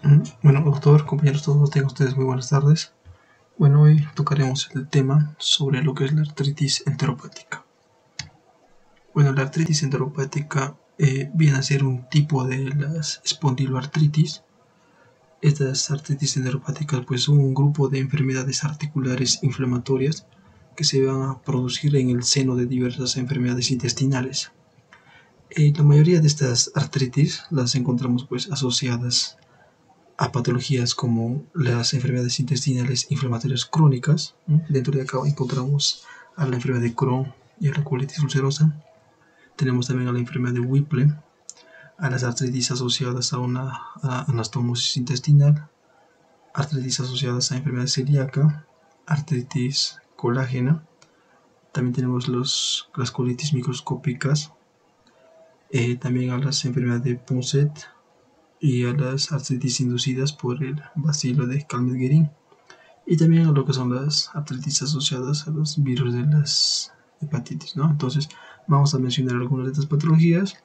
Bueno, doctor, compañeros, todos tengan ustedes muy buenas tardes. Bueno, hoy tocaremos el tema sobre lo que es la artritis enteropática. Bueno, la artritis enteropática viene a ser un tipo de las espondiloartritis. Estas artritis enteropáticas pues son un grupo de enfermedades articulares inflamatorias que se van a producir en el seno de diversas enfermedades intestinales. La mayoría de estas artritis las encontramos pues asociadas a patologías como las enfermedades intestinales inflamatorias crónicas. Dentro de acá encontramos a la enfermedad de Crohn y a la colitis ulcerosa. Tenemos también a la enfermedad de Whipple, a las artritis asociadas a una anastomosis intestinal, artritis asociadas a enfermedad celíaca, artritis colágena. También tenemos las colitis microscópicas, también a las enfermedades de Punset y a las artritis inducidas por el bacilo de Calmette-Guerin, y también a lo que son las artritis asociadas a los virus de las hepatitis, ¿no? Entonces vamos a mencionar algunas de estas patologías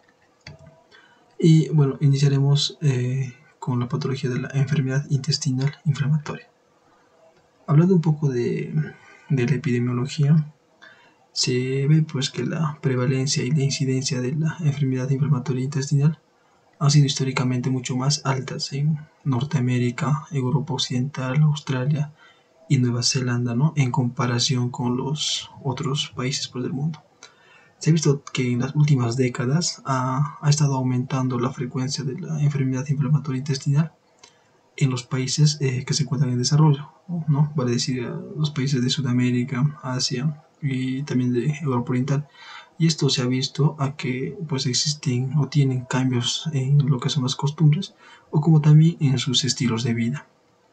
y bueno, iniciaremos con la patología de la enfermedad intestinal inflamatoria. Hablando un poco de la epidemiología, se ve pues que la prevalencia y la incidencia de la enfermedad inflamatoria intestinal han sido históricamente mucho más altas en Norteamérica, Europa Occidental, Australia y Nueva Zelanda, ¿no? En comparación con los otros países del mundo. Se ha visto que en las últimas décadas ha estado aumentando la frecuencia de la enfermedad inflamatoria intestinal en los países que se encuentran en desarrollo, ¿no? Vale decir, los países de Sudamérica, Asia y también de Europa Oriental. Y esto se ha visto a que pues existen o tienen cambios en lo que son las costumbres o como también en sus estilos de vida.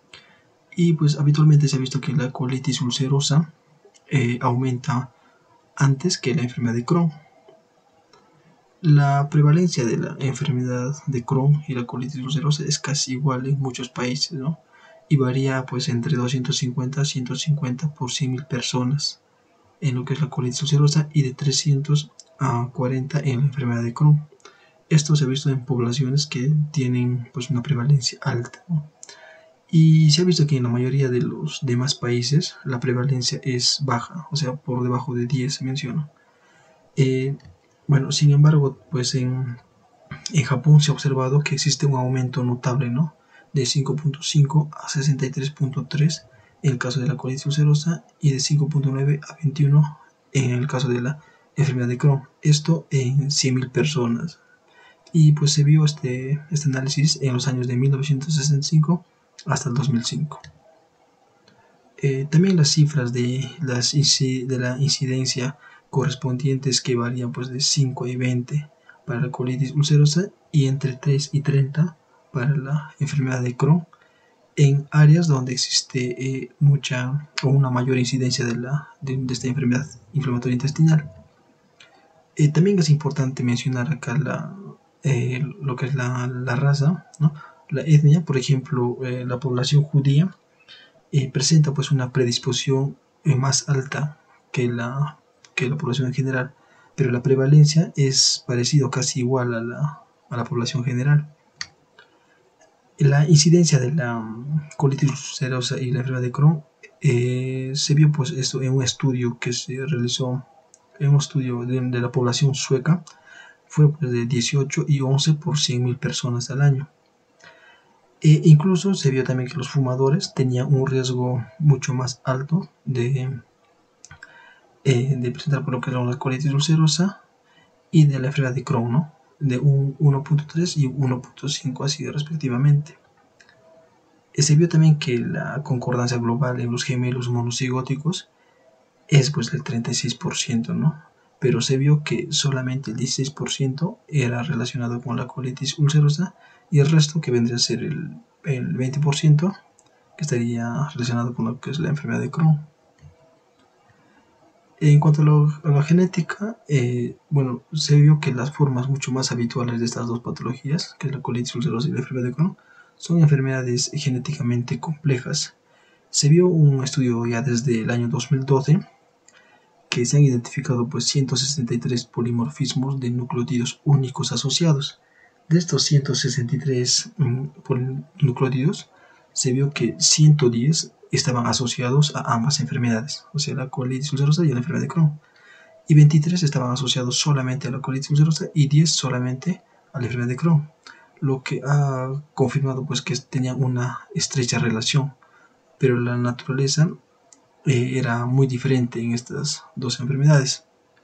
Y pues habitualmente se ha visto que la colitis ulcerosa aumenta antes que la enfermedad de Crohn. La prevalencia de la enfermedad de Crohn y la colitis ulcerosa es casi igual en muchos países, ¿no? Y varía pues entre 250 a 150 por 100.000 personas en lo que es la colitis ulcerosa y de 300 a 40 en la enfermedad de Crohn. Esto se ha visto en poblaciones que tienen pues una prevalencia alta, ¿no? Y se ha visto que en la mayoría de los demás países la prevalencia es baja, o sea, por debajo de 10 se menciona. Bueno, sin embargo, pues en Japón se ha observado que existe un aumento notable, ¿no? De 5.5 a 63.3 en el caso de la colitis ulcerosa y de 5.9 a 21 en el caso de la enfermedad de Crohn. Esto en 100.000 personas. Y pues se vio este análisis en los años de 1965 hasta el 2005. También las cifras de la incidencia correspondientes que varían pues de 5 y 20 para la colitis ulcerosa y entre 3 y 30 para la enfermedad de Crohn en áreas donde existe mucha o una mayor incidencia de esta enfermedad inflamatoria intestinal. También es importante mencionar acá lo que es la raza, ¿no? La etnia. Por ejemplo, la población judía presenta pues una predisposición más alta que la población en general, pero la prevalencia es parecido, casi igual a la población general. La incidencia de la colitis ulcerosa y la enfermedad de Crohn se vio pues esto en un estudio que se realizó en un estudio de la población sueca. Fue pues de 18 y 11 por 100.000 personas al año. Incluso se vio también que los fumadores tenían un riesgo mucho más alto de presentar por lo que era la colitis ulcerosa y de la enfermedad de Crohn, ¿no? De un 1.3 y 1.5 así respectivamente. Se vio también que la concordancia global en los gemelos monocigóticos es pues del 36%, ¿no? Pero se vio que solamente el 16% era relacionado con la colitis ulcerosa y el resto, que vendría a ser el 20%, que estaría relacionado con lo que es la enfermedad de Crohn. En cuanto a la genética, bueno, se vio que las formas mucho más habituales de estas dos patologías, que es la colitis ulcerosa y la enfermedad de Crohn, son enfermedades genéticamente complejas. Se vio un estudio ya desde el año 2012 que se han identificado pues 163 polimorfismos de nucleótidos únicos asociados, De estos 163 nucleótidos, se vio que 110 estaban asociados a ambas enfermedades, o sea, la colitis ulcerosa y la enfermedad de Crohn. Y 23 estaban asociados solamente a la colitis ulcerosa y 10 solamente a la enfermedad de Crohn, lo que ha confirmado pues que tenían una estrecha relación, pero la naturaleza era muy diferente en estas dos enfermedades.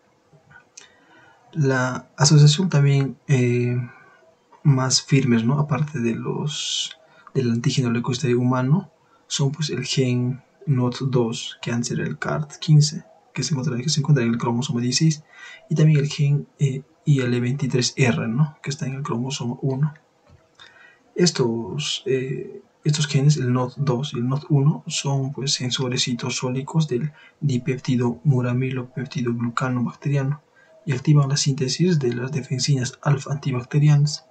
La asociación también más firmes, ¿no? Aparte de del antígeno leucocitario humano, son pues el gen NOT2, que antes era el CART15, que se encuentra en el cromosoma 16, y también el gen IL23R, ¿no? Que está en el cromosoma 1. Estos genes, el NOT2 y el NOT1, son pues sensores citosólicos del dipéptido muramilo-peptidoglucano bacteriano y activan la síntesis de las defensinas alfa antibacterianas.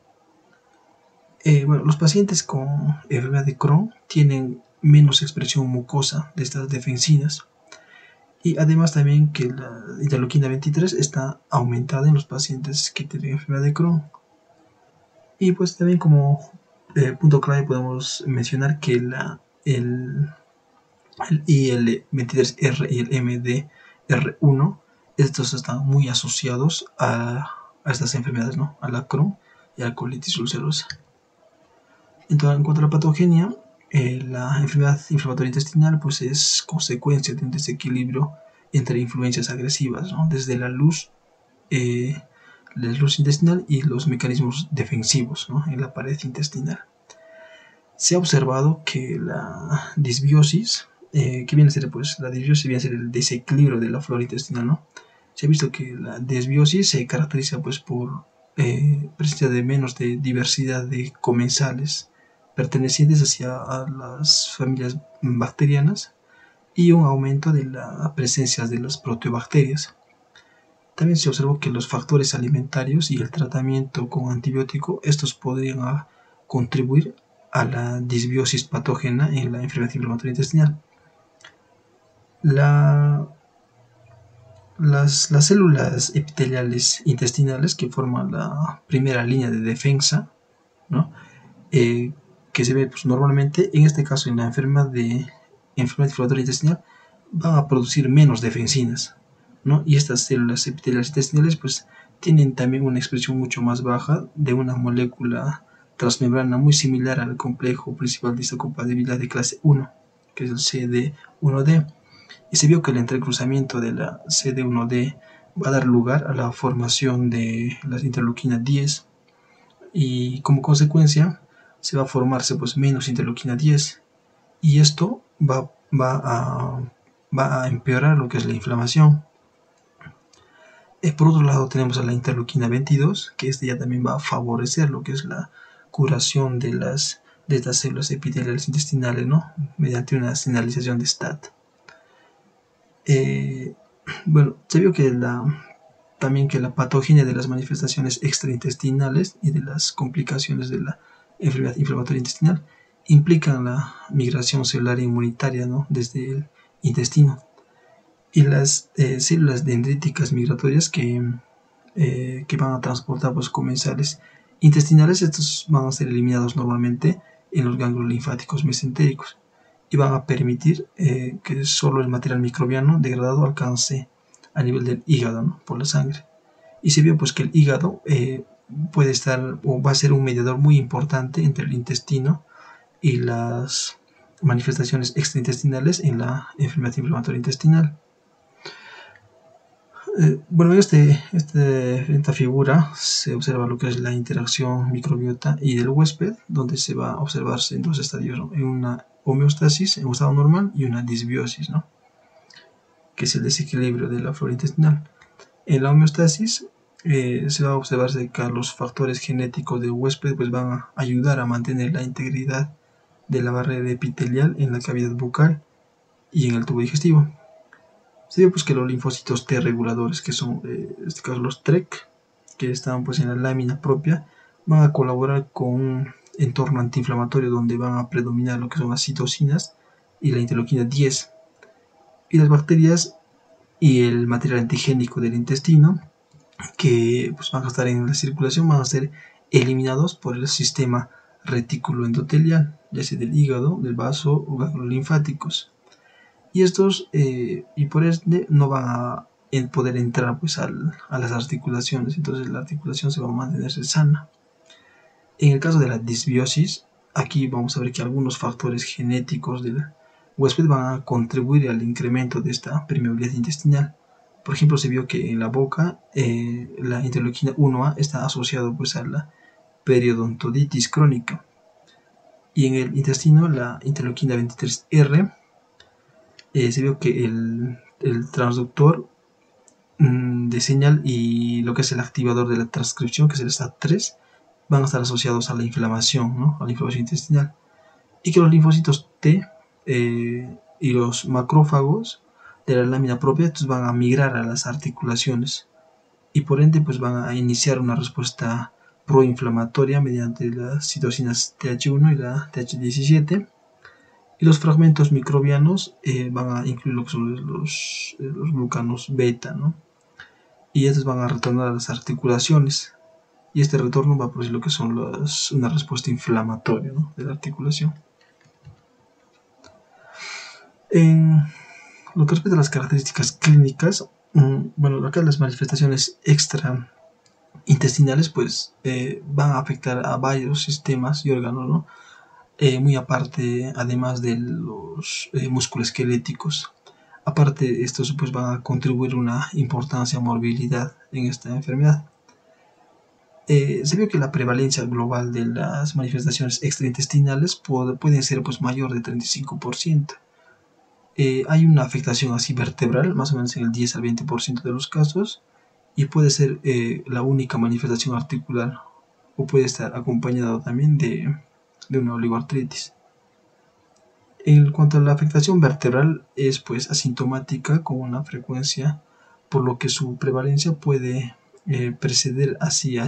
Los pacientes con enfermedad de Crohn tienen menos expresión mucosa de estas defensinas, y además también que la interleuquina 23 está aumentada en los pacientes que tienen enfermedad de Crohn. Y pues también como punto clave podemos mencionar que el IL23R y el MDR1, estos están muy asociados a estas enfermedades, ¿no? A la Crohn y a la colitis ulcerosa. Entonces, en cuanto a la patogenia, la enfermedad inflamatoria intestinal pues es consecuencia de un desequilibrio entre influencias agresivas, ¿no? Desde la luz intestinal y los mecanismos defensivos, ¿no? En la pared intestinal. Se ha observado que la disbiosis, que viene a ser pues la disbiosis viene a ser el desequilibrio de la flora intestinal, ¿no? Se ha visto que la disbiosis se caracteriza pues por presencia de menos de diversidad de comensales pertenecientes hacia a las familias bacterianas y un aumento de la presencia de las proteobacterias. También se observó que los factores alimentarios y el tratamiento con antibiótico, estos podrían contribuir a la disbiosis patógena en la enfermedad inflamatoria intestinal. Las células epiteliales intestinales, que forman la primera línea de defensa, ¿no? Que se ve pues, normalmente, en este caso en la enfermedad inflamatoria intestinal, van a producir menos defensinas, ¿no? Y estas células epiteliales intestinales pues tienen también una expresión mucho más baja de una molécula transmembrana muy similar al complejo principal de histocompatibilidad de clase 1, que es el CD1D, y se vio que el entrecruzamiento de la CD1D va a dar lugar a la formación de las interleuquina 10, y como consecuencia se va a formarse pues menos interleuquina 10, y esto va a empeorar lo que es la inflamación. Por otro lado tenemos a la interleuquina 22, que ya también va a favorecer lo que es la curación de estas células epiteliales intestinales, ¿no? Mediante una señalización de STAT. Se vio que también que la patogenia de las manifestaciones extraintestinales y de las complicaciones de la enfermedad inflamatoria intestinal implican la migración celular inmunitaria, ¿no? Desde el intestino. Y las células dendríticas migratorias que van a transportar pues, comensales intestinales, estos van a ser eliminados normalmente en los ganglios linfáticos mesentéricos y van a permitir que solo el material microbiano degradado alcance a nivel del hígado, ¿no? Por la sangre. Y se vio pues que el hígado puede estar o va a ser un mediador muy importante entre el intestino y las manifestaciones extraintestinales en la enfermedad inflamatoria intestinal. En esta figura se observa lo que es la interacción microbiota y del huésped, donde se va a observarse en dos estadios, ¿no? En una homeostasis, en un estado normal, y una disbiosis, ¿no? Que es el desequilibrio de la flora intestinal. En la homeostasis se va a observarse que los factores genéticos del huésped pues, van a ayudar a mantener la integridad de la barrera epitelial en la cavidad bucal y en el tubo digestivo. Se ve pues que los linfocitos T reguladores, que son en este caso los TREC, que están pues en la lámina propia, van a colaborar con un entorno antiinflamatorio donde van a predominar lo que son las citocinas y la interleuquina 10, y las bacterias y el material antigénico del intestino que pues, van a estar en la circulación van a ser eliminados por el sistema retículo endotelial, ya sea del hígado, del vaso o ganglios linfáticos. Y estos, y por ende, no van a poder entrar pues a las articulaciones, entonces la articulación se va a mantenerse sana. En el caso de la disbiosis, aquí vamos a ver que algunos factores genéticos del huésped van a contribuir al incremento de esta permeabilidad intestinal. Por ejemplo, se vio que en la boca la interleuquina 1A está asociado pues a la periodontoditis crónica, y en el intestino la interleuquina 23R se vio que el transductor de señal y lo que es el activador de la transcripción, que es el STAT3, van a estar asociados a la inflamación, ¿no? A la inflamación intestinal, y que los linfocitos T y los macrófagos de la lámina propia van a migrar a las articulaciones y por ende pues van a iniciar una respuesta proinflamatoria mediante las citocinas TH1 y la TH17, y los fragmentos microbianos van a incluir lo que son los glucanos beta, ¿no? Y estos van a retornar a las articulaciones, y este retorno va a producir lo que son una respuesta inflamatoria, ¿no?, de la articulación. En lo que respecta a las características clínicas, bueno, acá las manifestaciones extraintestinales pues van a afectar a varios sistemas y órganos, ¿no? Muy aparte, además de los musculoesqueléticos. Aparte, estos pues van a contribuir una importancia morbilidad en esta enfermedad. Se vio que la prevalencia global de las manifestaciones extraintestinales pueden ser pues mayor de 35%. Hay una afectación así vertebral, más o menos en el 10 al 20% de los casos, y puede ser la única manifestación articular, o puede estar acompañado también de una oligoartritis. En cuanto a la afectación vertebral, es pues asintomática con una frecuencia, por lo que su prevalencia puede preceder hacia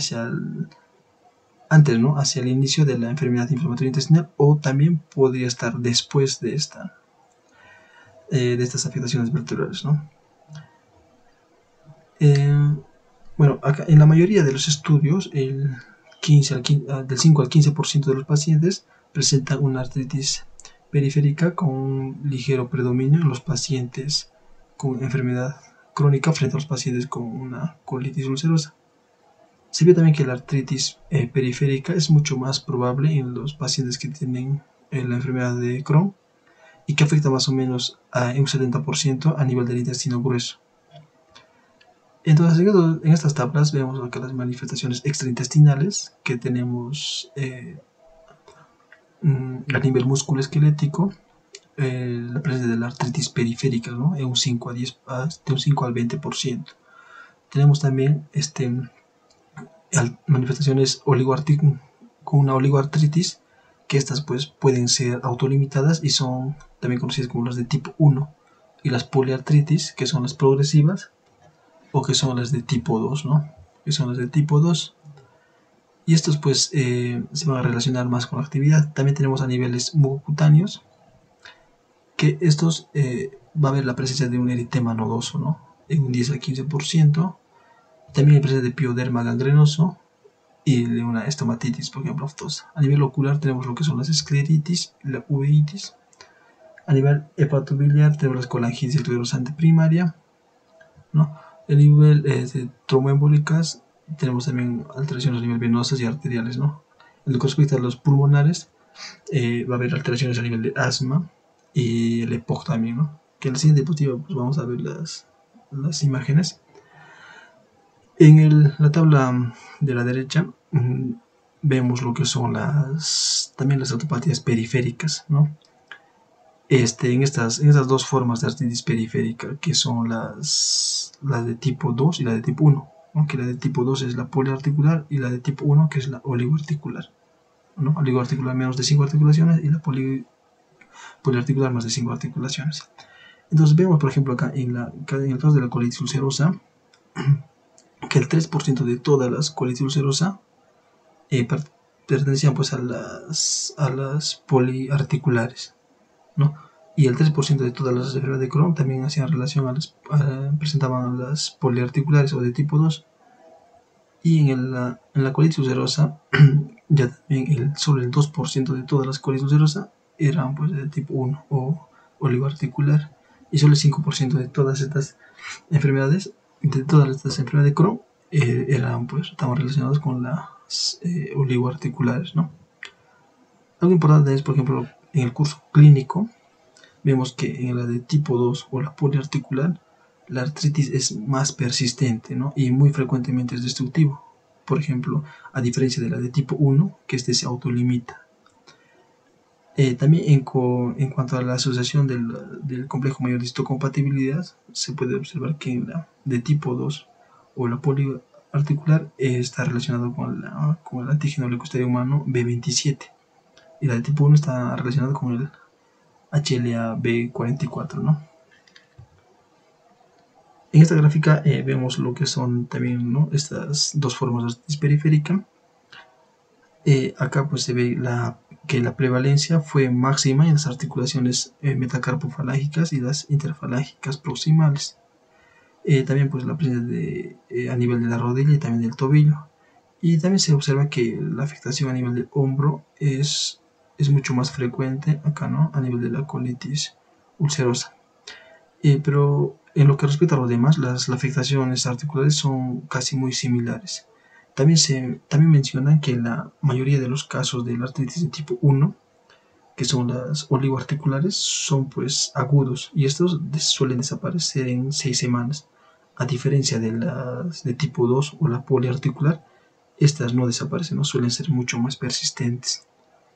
el inicio de la enfermedad inflamatoria intestinal, o también podría estar después de estas afectaciones vertebrales, ¿no? Bueno, acá, en la mayoría de los estudios, del 5 al 15% de los pacientes presentan una artritis periférica con un ligero predominio en los pacientes con enfermedad crónica frente a los pacientes con una colitis ulcerosa. Se ve también que la artritis periférica es mucho más probable en los pacientes que tienen la enfermedad de Crohn, y que afecta más o menos en un 70% a nivel del intestino grueso. Entonces, en estas tablas vemos acá las manifestaciones extraintestinales que tenemos a nivel musculoesquelético, la presencia de la artritis periférica, ¿no?, en un 5 al 20%. Tenemos también manifestaciones con una oligoartritis, que estas pues pueden ser autolimitadas y son también conocidas como las de tipo 1, y las poliartritis, que son las progresivas, o que son las de tipo 2, ¿no?, que son las de tipo 2. Y estos pues se van a relacionar más con la actividad. También tenemos a niveles mucocutáneos, que estos va a haber la presencia de un eritema nodoso, ¿no?, en un 10 al 15%. También hay presencia de pioderma gangrenoso y de una estomatitis, por ejemplo, aftosa. A nivel ocular tenemos lo que son las escleritis y la uveitis. A nivel hepatobiliar tenemos la colangitis tuberosante primaria, ¿no? A nivel de tromboembólicas tenemos también alteraciones a nivel venosas y arteriales, ¿no? En lo que respecta a los pulmonares, va a haber alteraciones a nivel de asma y el EPOC también, ¿no? Que en la siguiente diapositiva pues vamos a ver las imágenes. En la tabla de la derecha vemos lo que son también las artropatías periféricas, ¿no? En estas dos formas de artritis periférica, que son las de tipo 2 y la de tipo 1, ¿no? Que la de tipo 2 es la poliarticular, y la de tipo 1 que es la oligoarticular, ¿no? Oligoarticular menos de 5 articulaciones y la poliarticular más de 5 articulaciones. Entonces vemos, por ejemplo, acá en el caso de la colitis ulcerosa, que el 3% de todas las colitis ulcerosa pertenecían pues a las poliarticulares, ¿no? Y el 3% de todas las enfermedades de Crohn también hacían relación presentaban las poliarticulares o de tipo 2. Y en la colitis ulcerosa, ya también solo el 2% de todas las colitis ulcerosas eran pues de tipo 1 o oligoarticular, y solo el 5% de todas estas enfermedades, de Crohn, estaban relacionadas con las oligoarticulares, ¿no? Algo importante es, por ejemplo, en el curso clínico, vemos que en la de tipo 2 o la poliarticular, la artritis es más persistente, ¿no? Y muy frecuentemente es destructivo. Por ejemplo, a diferencia de la de tipo 1, que se autolimita. También en cuanto a la asociación del complejo mayor de histocompatibilidad, se puede observar que en la de tipo 2 o la poliarticular está relacionado con el antígeno leucosterio humano B27, y la de tipo 1 está relacionada con el HLA-B44, ¿no? En esta gráfica vemos lo que son también, ¿no?, estas dos formas de artritis periférica. Acá pues se ve que la prevalencia fue máxima en las articulaciones metacarpofalángicas y las interfalángicas proximales. También pues la presencia a nivel de la rodilla y también del tobillo. Y también se observa que la afectación a nivel del hombro es mucho más frecuente acá, ¿no?, a nivel de la colitis ulcerosa. Pero en lo que respecta a los demás, las afectaciones articulares son casi muy similares. También mencionan que la mayoría de los casos de la artritis de tipo 1, que son las oligoarticulares, son pues agudos, y estos suelen desaparecer en 6 semanas. A diferencia de las de tipo 2 o la poliarticular, estas no desaparecen, ¿no?, suelen ser mucho más persistentes.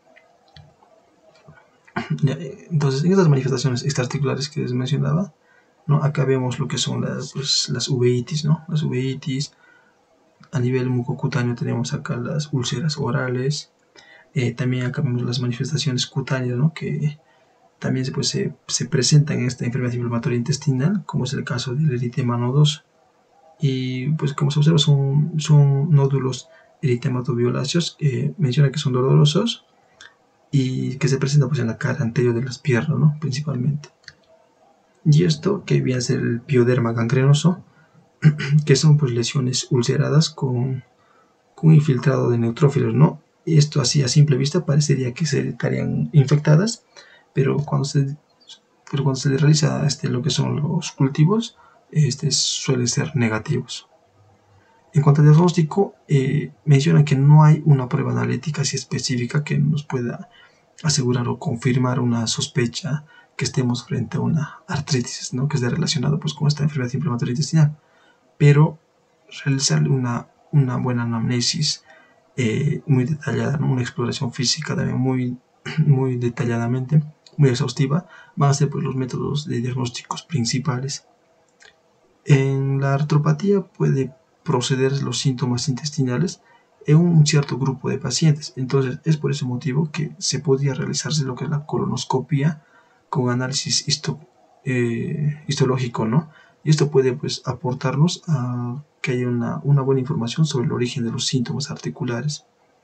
Entonces, en estas manifestaciones extraarticulares que les mencionaba, ¿no?, acá vemos lo que son las uveitis, ¿no? Las uveitis. A nivel mucocutáneo tenemos acá las úlceras orales. También acá vemos las manifestaciones cutáneas, ¿no?, que también se presentan en esta enfermedad inflamatoria intestinal, como es el caso del eritema nodoso. Y pues como se observa, son nódulos eritematoviolaceos, menciona que son dolorosos y que se presentan pues en la cara anterior de las piernas, ¿no?, principalmente. Y esto que viene a ser el pioderma gangrenoso, que son pues lesiones ulceradas con infiltrado de neutrófilos, ¿no? Y esto así a simple vista parecería que estarían infectadas, pero cuando se realiza lo que son los cultivos, suelen ser negativos. En cuanto al diagnóstico, mencionan que no hay una prueba analítica así específica que nos pueda asegurar o confirmar una sospecha que estemos frente a una artritis, ¿no?, que esté relacionada pues con esta enfermedad inflamatoria intestinal, pero realizarle una buena anamnesis muy detallada, ¿no?, una exploración física también muy detalladamente, muy exhaustiva, van a ser pues los métodos de diagnósticos principales. En la artropatía puede proceder los síntomas intestinales en un cierto grupo de pacientes. Entonces es por ese motivo que se podría realizarse lo que es la colonoscopia con análisis histológico, ¿no? Y esto puede pues aportarnos a que haya una buena información sobre el origen de los síntomas articulares.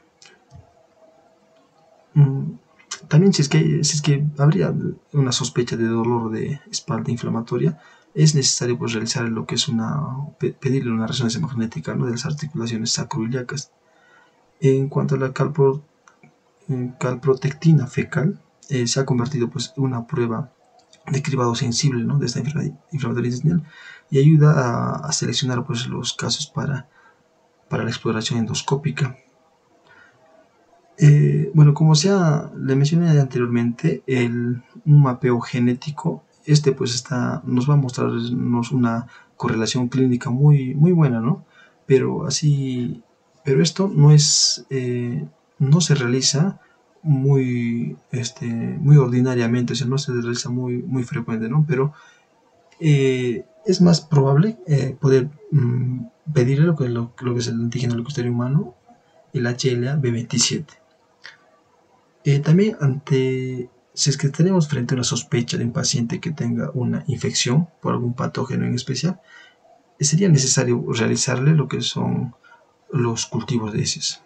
También si es que habría una sospecha de dolor de espalda inflamatoria, es necesario pues realizar lo que es pedirle una resonancia magnética, ¿no?, de las articulaciones sacroiliacas. En cuanto a la calprotectina fecal, se ha convertido pues en una prueba de cribado sensible, ¿no?, de esta enfermedad inflamatoria intestinal, y ayuda a seleccionar pues los casos para la exploración endoscópica. Bueno, como le mencioné anteriormente, un mapeo genético, pues nos va a mostrarnos una correlación clínica muy buena, ¿no? Pero esto no se realiza muy ordinariamente, o sea, no se realiza muy frecuente, ¿no? Pero es más probable poder pedirle lo que es el antígeno leucosterio humano, el HLA-B27. También si es que tenemos frente a una sospecha de un paciente que tenga una infección por algún patógeno en especial, sería necesario realizarle lo que son los cultivos de heces.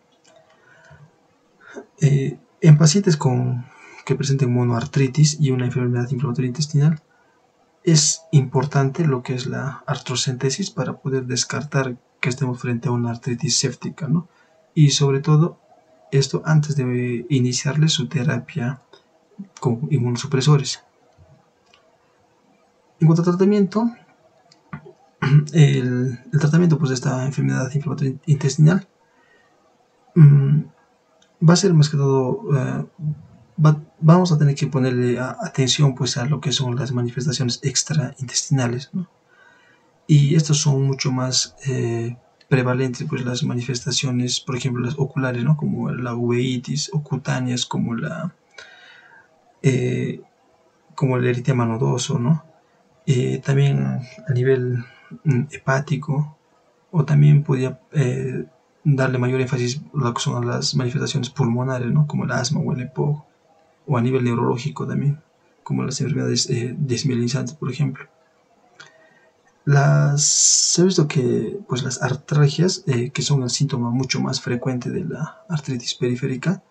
En pacientes que presenten monoartritis y una enfermedad inflamatoria intestinal, es importante lo que es la artrocentesis para poder descartar que estemos frente a una artritis séptica, ¿no? Y sobre todo, esto antes de iniciarle su terapia con inmunosupresores. En cuanto al tratamiento, el tratamiento pues, de esta enfermedad inflamatoria intestinal va a ser más que todo, vamos a tener que ponerle atención pues, a lo que son las manifestaciones extraintestinales, ¿no? Y estos son mucho más prevalentes, pues las manifestaciones, por ejemplo, las oculares, ¿no? Como la uveitis, o cutáneas, como el eritema nodoso, ¿no? También a nivel hepático, o también podría darle mayor énfasis a lo que son las manifestaciones pulmonares, ¿no? Como el asma o el EPOC, o a nivel neurológico también, como las enfermedades desmielinizantes, por ejemplo. Se ha visto que pues, las artralgias, que son el síntoma mucho más frecuente de la artritis periférica,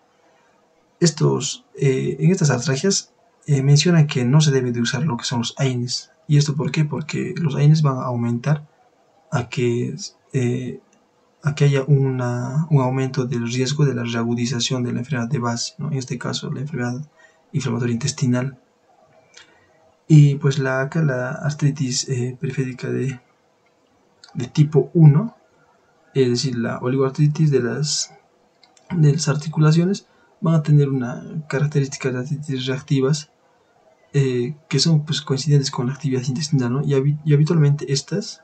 en estas artralgias mencionan que no se debe de usar lo que son los AINES. ¿Y esto por qué? Porque los AINES van a aumentar a que haya un aumento del riesgo de la reagudización de la enfermedad de base, ¿no? En este caso la enfermedad inflamatoria intestinal. Y pues acá la artritis periférica de tipo 1, es decir, la oligoartritis de las articulaciones, van a tener una característica de artritis reactivas que son pues, coincidentes con la actividad intestinal, ¿no? Y habitualmente estas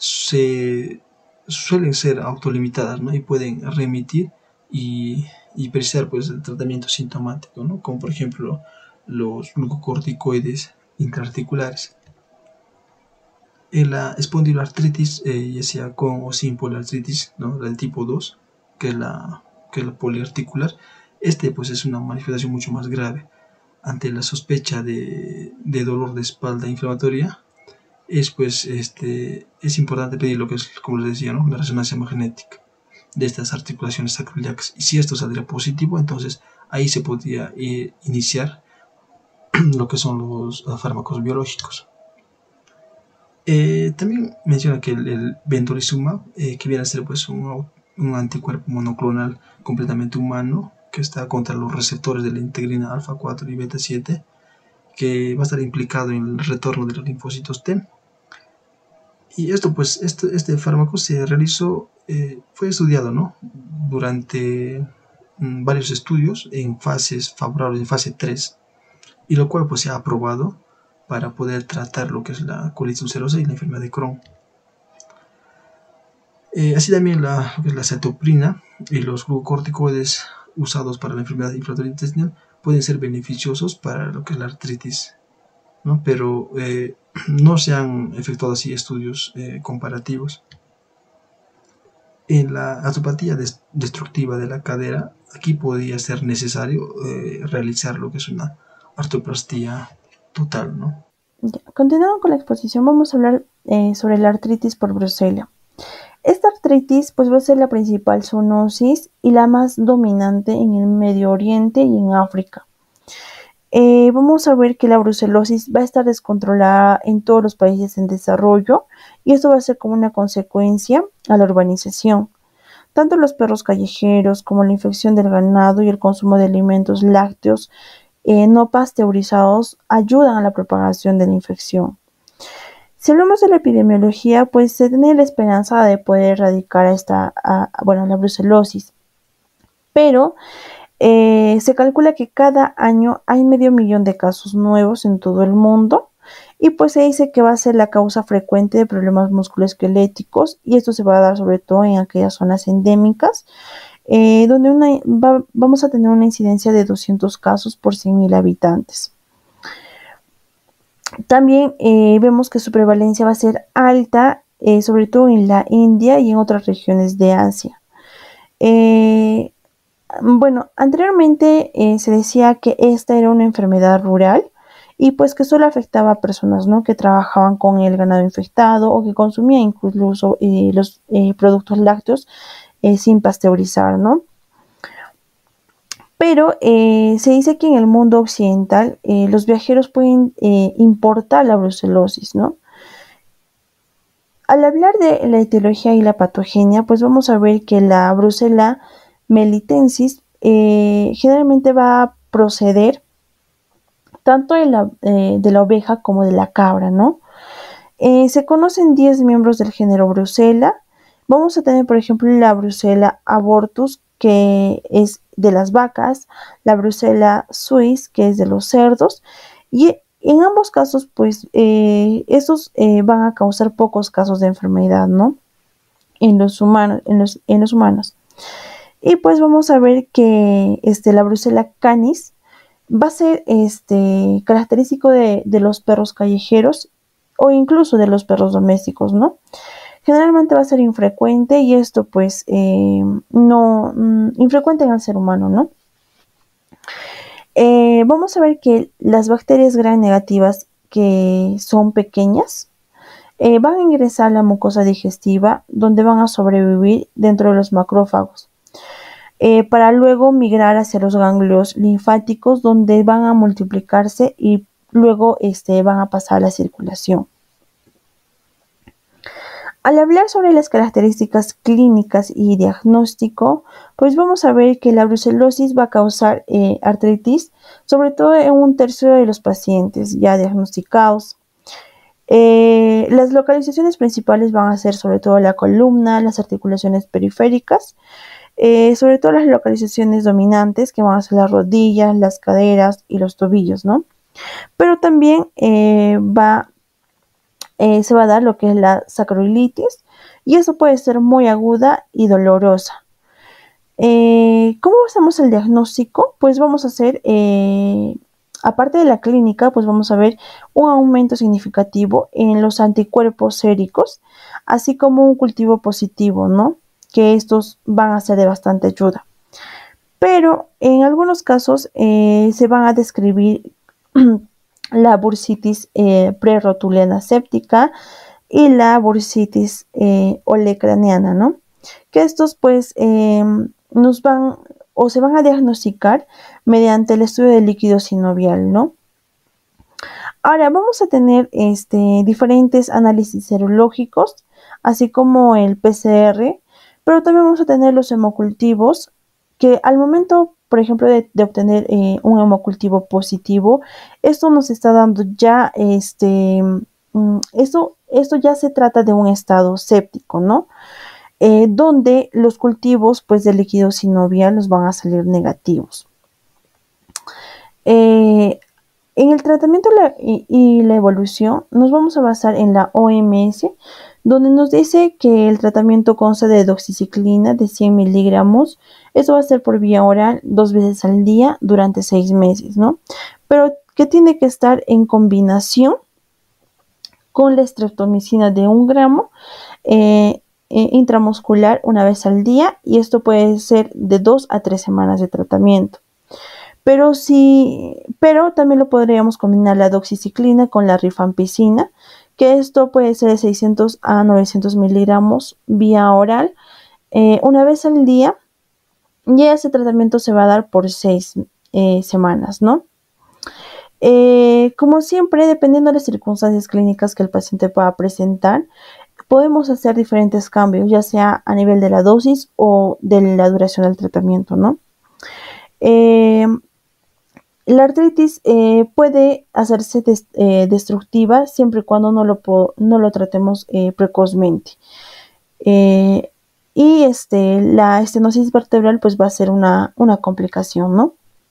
suelen ser autolimitadas, ¿no? Y pueden remitir y precisar pues, el tratamiento sintomático, ¿no? Como por ejemplo los glucocorticoides intraarticulares. En la espondiloartritis, ya sea con o sin poliartritis, ¿no? La del tipo 2, que es la poliarticular, pues es una manifestación mucho más grave. Ante la sospecha de dolor de espalda inflamatoria, es importante pedir lo que es, como les decía, ¿no? La resonancia magnética de estas articulaciones sacroiliacas. Y si esto saldría positivo, entonces ahí se podría iniciar lo que son los fármacos biológicos. También menciona que el bentorizumab, que viene a ser pues, un anticuerpo monoclonal completamente humano, que está contra los receptores de la integrina alfa 4 y beta 7, que va a estar implicado en el retorno de los linfocitos T. Y este fármaco fue estudiado, ¿no? Durante varios estudios en fases favorables, en fase 3, y lo cual pues se ha aprobado para poder tratar lo que es la colitis ulcerosa y la enfermedad de Crohn. Así también lo que es la cetoprina y los glucocorticoides usados para la enfermedad inflamatoria intestinal pueden ser beneficiosos para lo que es la artritis, ¿no? Pero no se han efectuado así estudios comparativos. En la artropatía destructiva de la cadera, aquí podría ser necesario realizar lo que es una artroplastía total, ¿no? Continuando con la exposición, vamos a hablar sobre la artritis por brucela. Esta artritis pues va a ser la principal zoonosis y la más dominante en el Medio Oriente y en África. Vamos a ver que la brucelosis va a estar descontrolada en todos los países en desarrollo y esto va a ser como una consecuencia a la urbanización. Tanto los perros callejeros como la infección del ganado y el consumo de alimentos lácteos no pasteurizados ayudan a la propagación de la infección. Si hablamos de la epidemiología, pues se tiene la esperanza de poder erradicar la brucelosis, pero se calcula que cada año hay 500,000 de casos nuevos en todo el mundo y pues se dice que va a ser la causa frecuente de problemas musculoesqueléticos y esto se va a dar sobre todo en aquellas zonas endémicas donde vamos a tener una incidencia de 200 casos por 100,000 habitantes. También vemos que su prevalencia va a ser alta, sobre todo en la India y en otras regiones de Asia. Anteriormente se decía que esta era una enfermedad rural y pues que solo afectaba a personas, ¿no? Que trabajaban con el ganado infectado o que consumían incluso los productos lácteos sin pasteurizar, ¿no? Pero se dice que en el mundo occidental los viajeros pueden importar la brucelosis, ¿no? Al hablar de la etiología y la patogenia, pues vamos a ver que la Brucella melitensis generalmente va a proceder tanto de la oveja como de la cabra, ¿no? Se conocen 10 miembros del género Brucella. Vamos a tener, por ejemplo, la Brucella abortus, que es de las vacas, la Brucella suis, que es de los cerdos, y en ambos casos, pues, estos van a causar pocos casos de enfermedad, ¿no? En los humanos, en los humanos. Y pues vamos a ver que la Brucella canis va a ser característico de los perros callejeros o incluso de los perros domésticos, ¿no? Generalmente va a ser infrecuente y esto pues no infrecuente en el ser humano, ¿no? Vamos a ver que las bacterias gram negativas, que son pequeñas, van a ingresar a la mucosa digestiva, donde van a sobrevivir dentro de los macrófagos, para luego migrar hacia los ganglios linfáticos, donde van a multiplicarse y luego van a pasar a la circulación. Al hablar sobre las características clínicas y diagnóstico, pues vamos a ver que la brucelosis va a causar artritis, sobre todo en 1/3 de los pacientes ya diagnosticados. Las localizaciones principales van a ser sobre todo la columna, las articulaciones periféricas, sobre todo las localizaciones dominantes, que van a ser las rodillas, las caderas y los tobillos, ¿no? Pero también se va a dar lo que es la sacroilitis, y eso puede ser muy aguda y dolorosa. ¿Cómo hacemos el diagnóstico? Pues vamos a hacer, aparte de la clínica, pues vamos a ver un aumento significativo en los anticuerpos séricos, así como un cultivo positivo, ¿no? Que estos van a ser de bastante ayuda. Pero en algunos casos se van a describir la bursitis prerotuliana séptica y la bursitis olecraniana, ¿no? Que estos pues nos van o se van a diagnosticar mediante el estudio del líquido sinovial, ¿no? Ahora vamos a tener diferentes análisis serológicos, así como el PCR, pero también vamos a tener los hemocultivos, que al momento, por ejemplo, de obtener un hemocultivo positivo, esto nos está dando ya, esto ya se trata de un estado séptico, ¿no? Donde los cultivos pues del líquido sinovial nos van a salir negativos. En el tratamiento y la evolución nos vamos a basar en la OMS, donde nos dice que el tratamiento consta de doxiciclina de 100 miligramos. Eso va a ser por vía oral 2 veces al día durante 6 meses, ¿no? Pero que tiene que estar en combinación con la streptomicina de 1 gramo intramuscular una vez al día, y esto puede ser de 2 a 3 semanas de tratamiento. Pero también lo podríamos combinar la doxiciclina con la rifampicina, que esto puede ser de 600 a 900 miligramos vía oral una vez al día, y ese tratamiento se va a dar por 6 semanas, ¿no? Como siempre, dependiendo de las circunstancias clínicas que el paciente pueda presentar, podemos hacer diferentes cambios, ya sea a nivel de la dosis o de la duración del tratamiento, ¿no? La artritis puede hacerse destructiva siempre y cuando no lo tratemos precozmente. Y la estenosis vertebral pues va a ser una complicación, ¿no?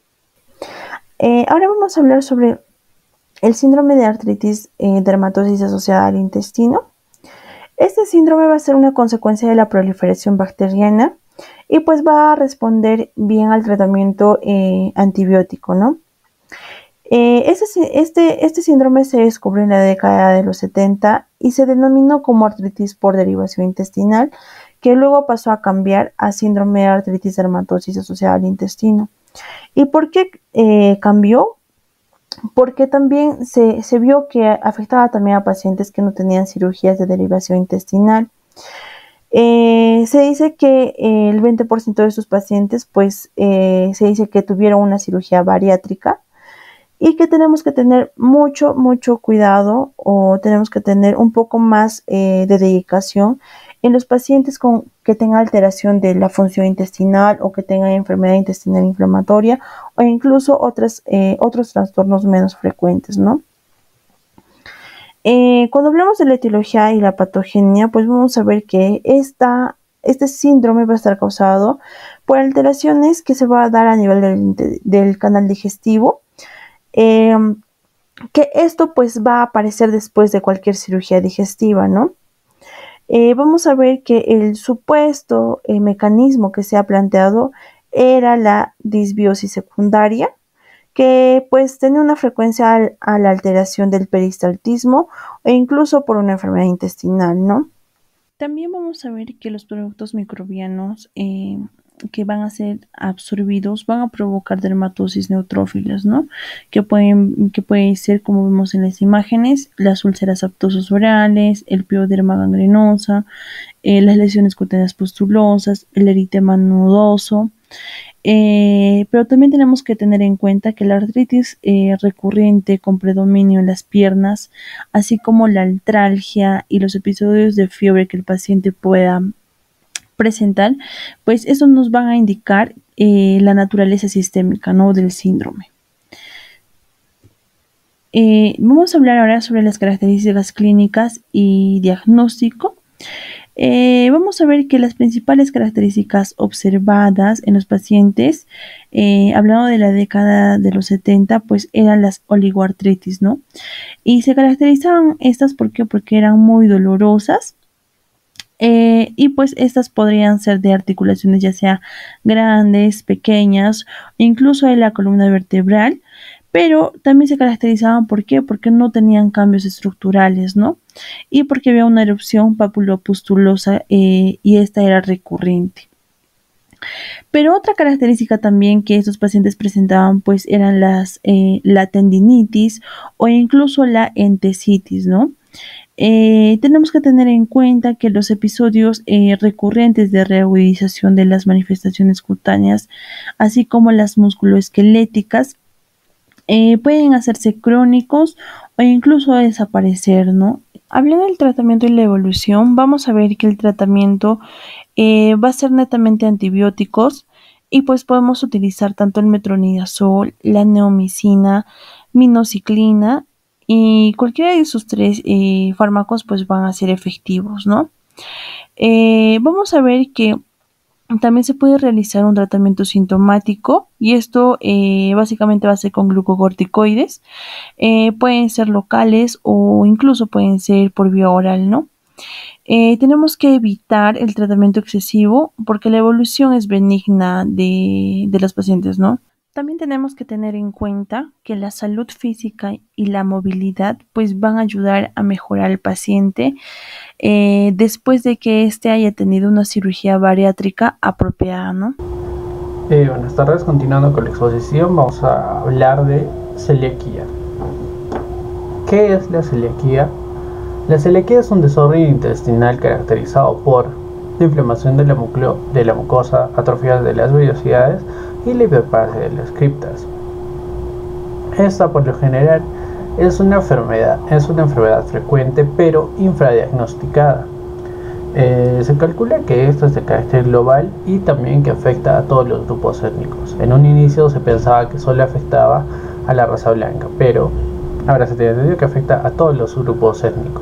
Ahora vamos a hablar sobre el síndrome de artritis dermatosis asociada al intestino. Este síndrome va a ser una consecuencia de la proliferación bacteriana y pues va a responder bien al tratamiento antibiótico, ¿no? Este síndrome se descubrió en la década de los 70 y se denominó como artritis por derivación intestinal, que luego pasó a cambiar a síndrome de artritis dermatosis asociada al intestino. ¿Y por qué cambió? Porque también se vio que afectaba también a pacientes que no tenían cirugías de derivación intestinal. Se dice que el 20% de sus pacientes pues se dice que tuvieron una cirugía bariátrica, y que tenemos que tener mucho cuidado, o tenemos que tener un poco más de dedicación en los pacientes que tengan alteración de la función intestinal o que tengan enfermedad intestinal inflamatoria o incluso otros trastornos menos frecuentes, ¿no? Cuando hablamos de la etiología y la patogenia, pues vamos a ver que este síndrome va a estar causado por alteraciones que se va a dar a nivel del canal digestivo, que esto pues va a aparecer después de cualquier cirugía digestiva, ¿no? Vamos a ver que el supuesto mecanismo que se ha planteado era la disbiosis secundaria, que pues tiene una frecuencia a la alteración del peristaltismo e incluso por una enfermedad intestinal, ¿no? También vamos a ver que los productos microbianos que van a ser absorbidos van a provocar dermatosis neutrófilas, ¿no? Que pueden ser, como vemos en las imágenes, las úlceras aftosas orales, el pioderma gangrenosa, las lesiones cutáneas pustulosas, el eritema nodoso. Pero también tenemos que tener en cuenta que la artritis recurrente con predominio en las piernas, así como la artralgia y los episodios de fiebre que el paciente pueda presentar, pues eso nos van a indicar la naturaleza sistémica, ¿no?, del síndrome. Vamos a hablar ahora sobre las características clínicas y diagnóstico. Vamos a ver que las principales características observadas en los pacientes, hablando de la década de los 70, pues eran las oligoartritis, ¿no? Y se caracterizaban estas, ¿por qué? Porque eran muy dolorosas. Y pues estas podrían ser de articulaciones ya sea grandes, pequeñas, incluso de la columna vertebral, pero también se caracterizaban, ¿por qué? Porque no tenían cambios estructurales, ¿no? Y porque había una erupción papulopustulosa y esta era recurrente. Pero otra característica también que estos pacientes presentaban pues eran la tendinitis o incluso la entesitis, ¿no? Tenemos que tener en cuenta que los episodios recurrentes de reagudización de las manifestaciones cutáneas, así como las musculoesqueléticas, pueden hacerse crónicos o incluso desaparecer, ¿no? Hablando del tratamiento y la evolución, vamos a ver que el tratamiento va a ser netamente antibióticos y pues podemos utilizar tanto el metronidazol, la neomicina, minoxiclina, y cualquiera de esos tres fármacos pues van a ser efectivos, ¿no? Vamos a ver que también se puede realizar un tratamiento sintomático y esto básicamente va a ser con glucocorticoides. Pueden ser locales o incluso pueden ser por vía oral, ¿no? Tenemos que evitar el tratamiento excesivo porque la evolución es benigna de los pacientes, ¿no? También tenemos que tener en cuenta que la salud física y la movilidad pues van a ayudar a mejorar al paciente después de que éste haya tenido una cirugía bariátrica apropiada, ¿no? Buenas tardes, continuando con la exposición, vamos a hablar de celiaquía. ¿Qué es la celiaquía? La celiaquía es un desorden intestinal caracterizado por la inflamación de la mucosa, atrofia de las vellosidades y la hiperplasia de las criptas. Esta, por lo general, es una enfermedad frecuente pero infradiagnosticada. Se calcula que esto es de carácter global y también que afecta a todos los grupos étnicos. En un inicio se pensaba que solo afectaba a la raza blanca, pero ahora se tiene entendido que afecta a todos los grupos étnicos.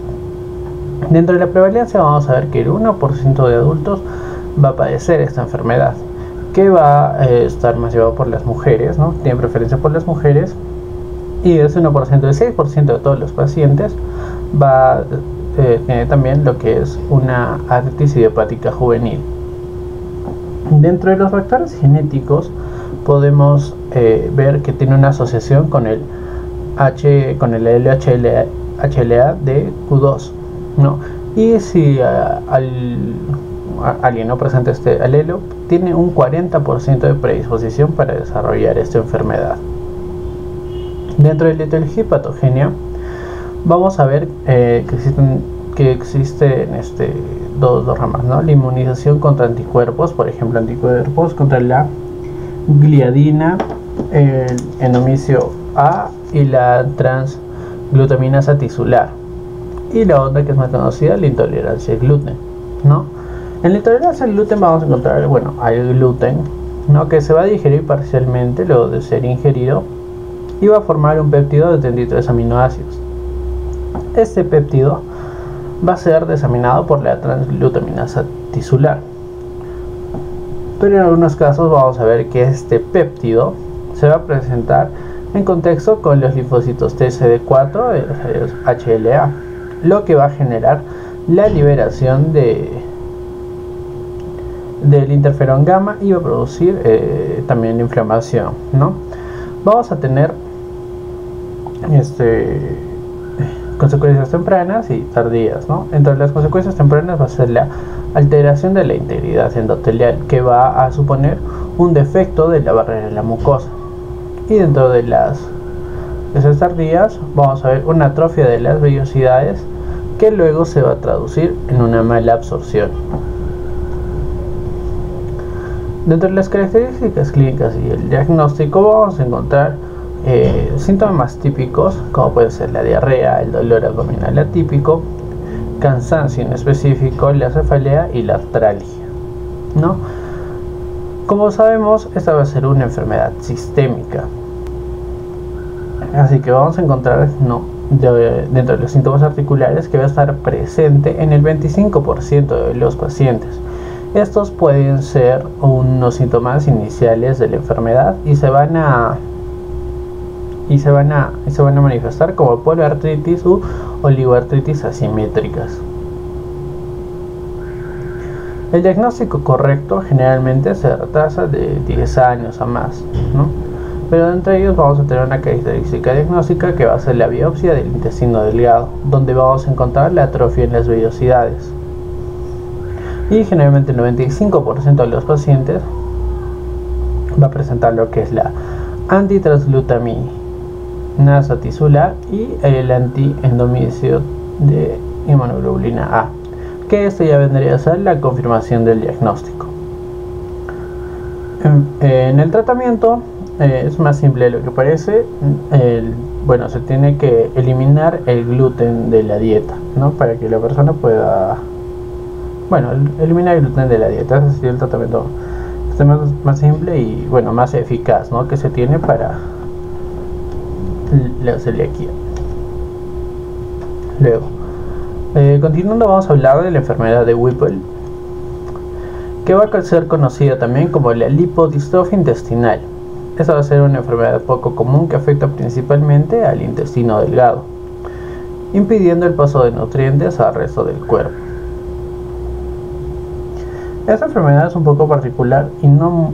Dentro de la prevalencia vamos a ver que el 1% de adultos va a padecer esta enfermedad, que va a estar más llevado por las mujeres, ¿no? Tiene preferencia por las mujeres, y ese 1%, el 6% de todos los pacientes tiene también lo que es una artritis idiopática juvenil. Dentro de los factores genéticos podemos ver que tiene una asociación con el LHLA de Q2, ¿no? Y si alguien no presenta este alelo, tiene un 40% de predisposición para desarrollar esta enfermedad. Dentro de la etiología y patogenia, vamos a ver que existen dos ramas, ¿no? La inmunización contra anticuerpos, por ejemplo, anticuerpos contra la gliadina, el endomicio A y la transglutaminasa tisular. Y la otra que es más conocida, la intolerancia al gluten, ¿no? En la intolerancia al gluten vamos a encontrar, bueno, al gluten, ¿no? Que se va a digerir parcialmente luego de ser ingerido y va a formar un péptido de 33 aminoácidos. Este péptido va a ser desaminado por la transglutaminasa tisular. Pero en algunos casos vamos a ver que este péptido se va a presentar en contexto con los linfocitos TCD4 y los HLA, lo que va a generar la liberación del interferón gamma y va a producir también la inflamación, ¿no? Vamos a tener consecuencias tempranas y tardías, ¿no? Entre las consecuencias tempranas va a ser la alteración de la integridad endotelial, que va a suponer un defecto de la barrera de la mucosa. Y dentro de esas tardías vamos a ver una atrofia de las vellosidades, que luego se va a traducir en una mala absorción. Dentro de las características clínicas y el diagnóstico vamos a encontrar síntomas típicos, como puede ser la diarrea, el dolor abdominal atípico, cansancio inespecífico, la cefalea y la artralgia, ¿no? Como sabemos, esta va a ser una enfermedad sistémica, así que vamos a encontrar, ¿no?, dentro de los síntomas articulares, que va a estar presente en el 25% de los pacientes. Estos pueden ser unos síntomas iniciales de la enfermedad y se van a manifestar como poliartritis u oligoartritis asimétricas. El diagnóstico correcto generalmente se retrasa de 10 años a más, ¿no? Pero entre ellos vamos a tener una característica diagnóstica que va a ser la biopsia del intestino delgado, donde vamos a encontrar la atrofia en las vellosidades. Y generalmente el 95% de los pacientes va a presentar lo que es la antitransglutaminasa tisular y el antiendomicio de inmunoglobulina A, que esto ya vendría a ser la confirmación del diagnóstico. En el tratamiento es más simple de lo que parece. Bueno, se tiene que eliminar el gluten de la dieta, ¿no? Para que la persona pueda, bueno, eliminar el gluten de la dieta. Ese sería el tratamiento más simple y, bueno, más eficaz, ¿no?, que se tiene para la celiaquía. Luego, continuando, vamos a hablar de la enfermedad de Whipple, que va a ser conocida también como la lipodistrofia intestinal. Esta va a ser una enfermedad poco común que afecta principalmente al intestino delgado, impidiendo el paso de nutrientes al resto del cuerpo. Esta enfermedad es un poco particular y no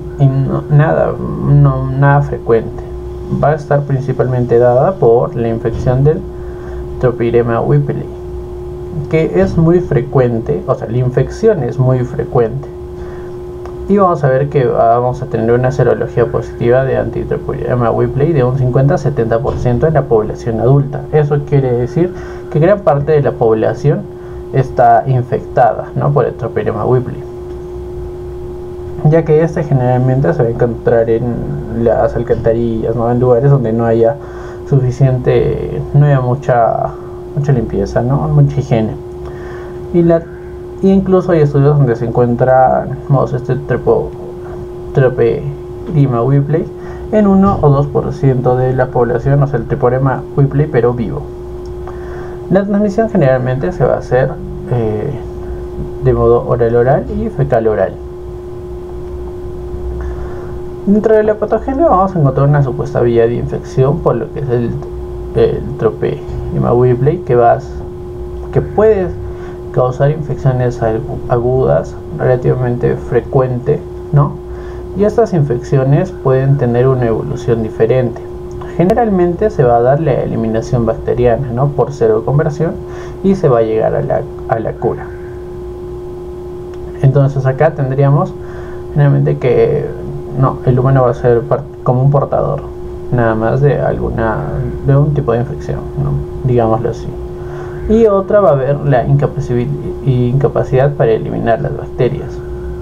nada frecuente. Va a estar principalmente dada por la infección del Tropiderma whipplei, que es muy frecuente, o sea, la infección es muy frecuente. Y vamos a ver que vamos a tener una serología positiva de antitropiderma whipplei de un 50-70% en la población adulta. Eso quiere decir que gran parte de la población está infectada, ¿no?, por el Tropiderma whipplei, ya que este generalmente se va a encontrar en las alcantarillas, ¿no?, en lugares donde no haya mucha limpieza, ¿no?, mucha higiene. Y incluso hay estudios donde se encuentra este Tropiderma whipplei en 1 o 2% de la población, o sea, el Tropiderma whipplei pero vivo. La transmisión generalmente se va a hacer de modo oral y fecal-oral. Dentro de la patogenia vamos a encontrar una supuesta vía de infección por lo que es el Tropiderma whipplei, que puede causar infecciones agudas relativamente frecuente, ¿no? Y estas infecciones pueden tener una evolución diferente. Generalmente se va a dar la eliminación bacteriana, ¿no?, por seroconversión, y se va a llegar a la cura. Entonces acá tendríamos generalmente que el humano va a ser como un portador nada más de un tipo de infección, ¿no?, digámoslo así. Y otra va a haber la incapacidad para eliminar las bacterias.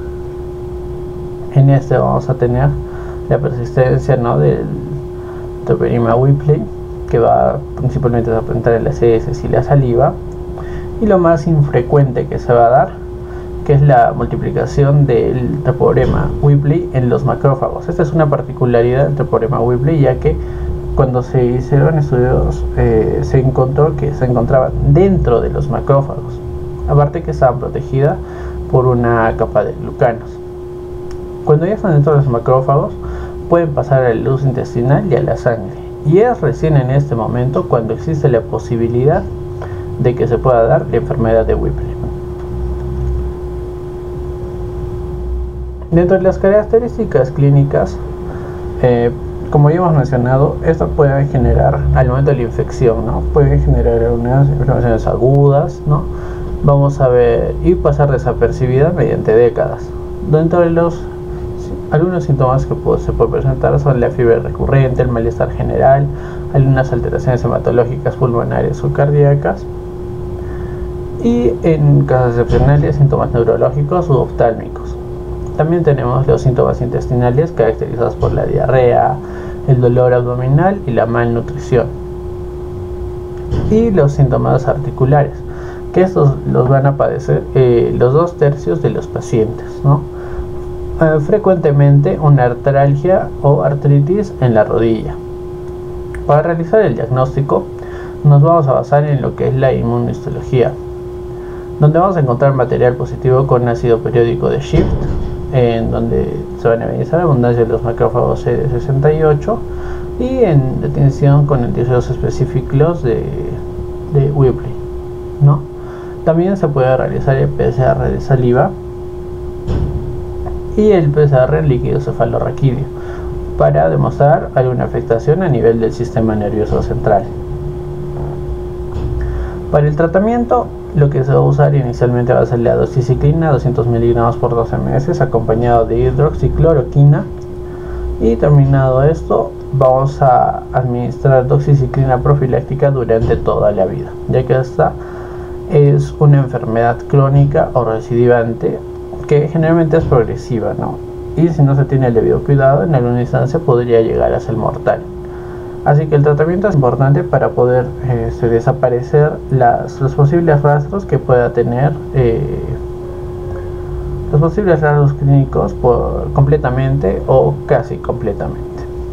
En este vamos a tener la persistencia, ¿no?, del Enteroperima Whipple, que va principalmente a presentar en las heces y la saliva, y lo más infrecuente que se va a dar, que es la multiplicación del Treponema Whipple en los macrófagos. Esta es una particularidad del Treponema Whipple, ya que cuando se hicieron estudios se encontró que se encontraban dentro de los macrófagos, aparte que estaban protegidas por una capa de glucanos. Cuando ya están dentro de los macrófagos, pueden pasar a la luz intestinal y a la sangre, y es recién en este momento cuando existe la posibilidad de que se pueda dar la enfermedad de Whipple. Dentro de las características clínicas, como ya hemos mencionado, esto puede generar al momento de la infección, ¿no? Puede generar unas inflamaciones agudas, ¿no? Vamos a ver, y pasar desapercibida mediante décadas. Dentro de algunos síntomas que se pueden presentar son la fiebre recurrente, el malestar general, algunas alteraciones hematológicas pulmonares o cardíacas, y en casos excepcionales síntomas neurológicos u oftálmicos. También tenemos los síntomas intestinales caracterizados por la diarrea, el dolor abdominal y la malnutrición. Y los síntomas articulares, que estos los van a padecer los 2/3 de los pacientes, ¿no? Frecuentemente una artralgia o artritis en la rodilla. Para realizar el diagnóstico nos vamos a basar en lo que es la inmunohistología, donde vamos a encontrar material positivo con ácido periódico de Schiff, en donde se van a evidenciar la abundancia de los macrófagos CD68 y en detención con anticuerpos específicos de Whipple, ¿no? También se puede realizar el PCR de saliva y el PCR líquido cefalorraquídeo para demostrar alguna afectación a nivel del sistema nervioso central. Para el tratamiento, lo que se va a usar inicialmente va a ser la doxiciclina, 200 miligramos por 12 meses, acompañado de hidroxicloroquina, y terminado esto, vamos a administrar doxiciclina profiláctica durante toda la vida, ya que esta es una enfermedad crónica o recidivante que generalmente es progresiva, ¿no? Y si no se tiene el debido cuidado, en alguna instancia podría llegar a ser mortal. Así que el tratamiento es importante para poder desaparecer los posibles rastros que pueda tener, los posibles rasgos clínicos completamente o casi completamente.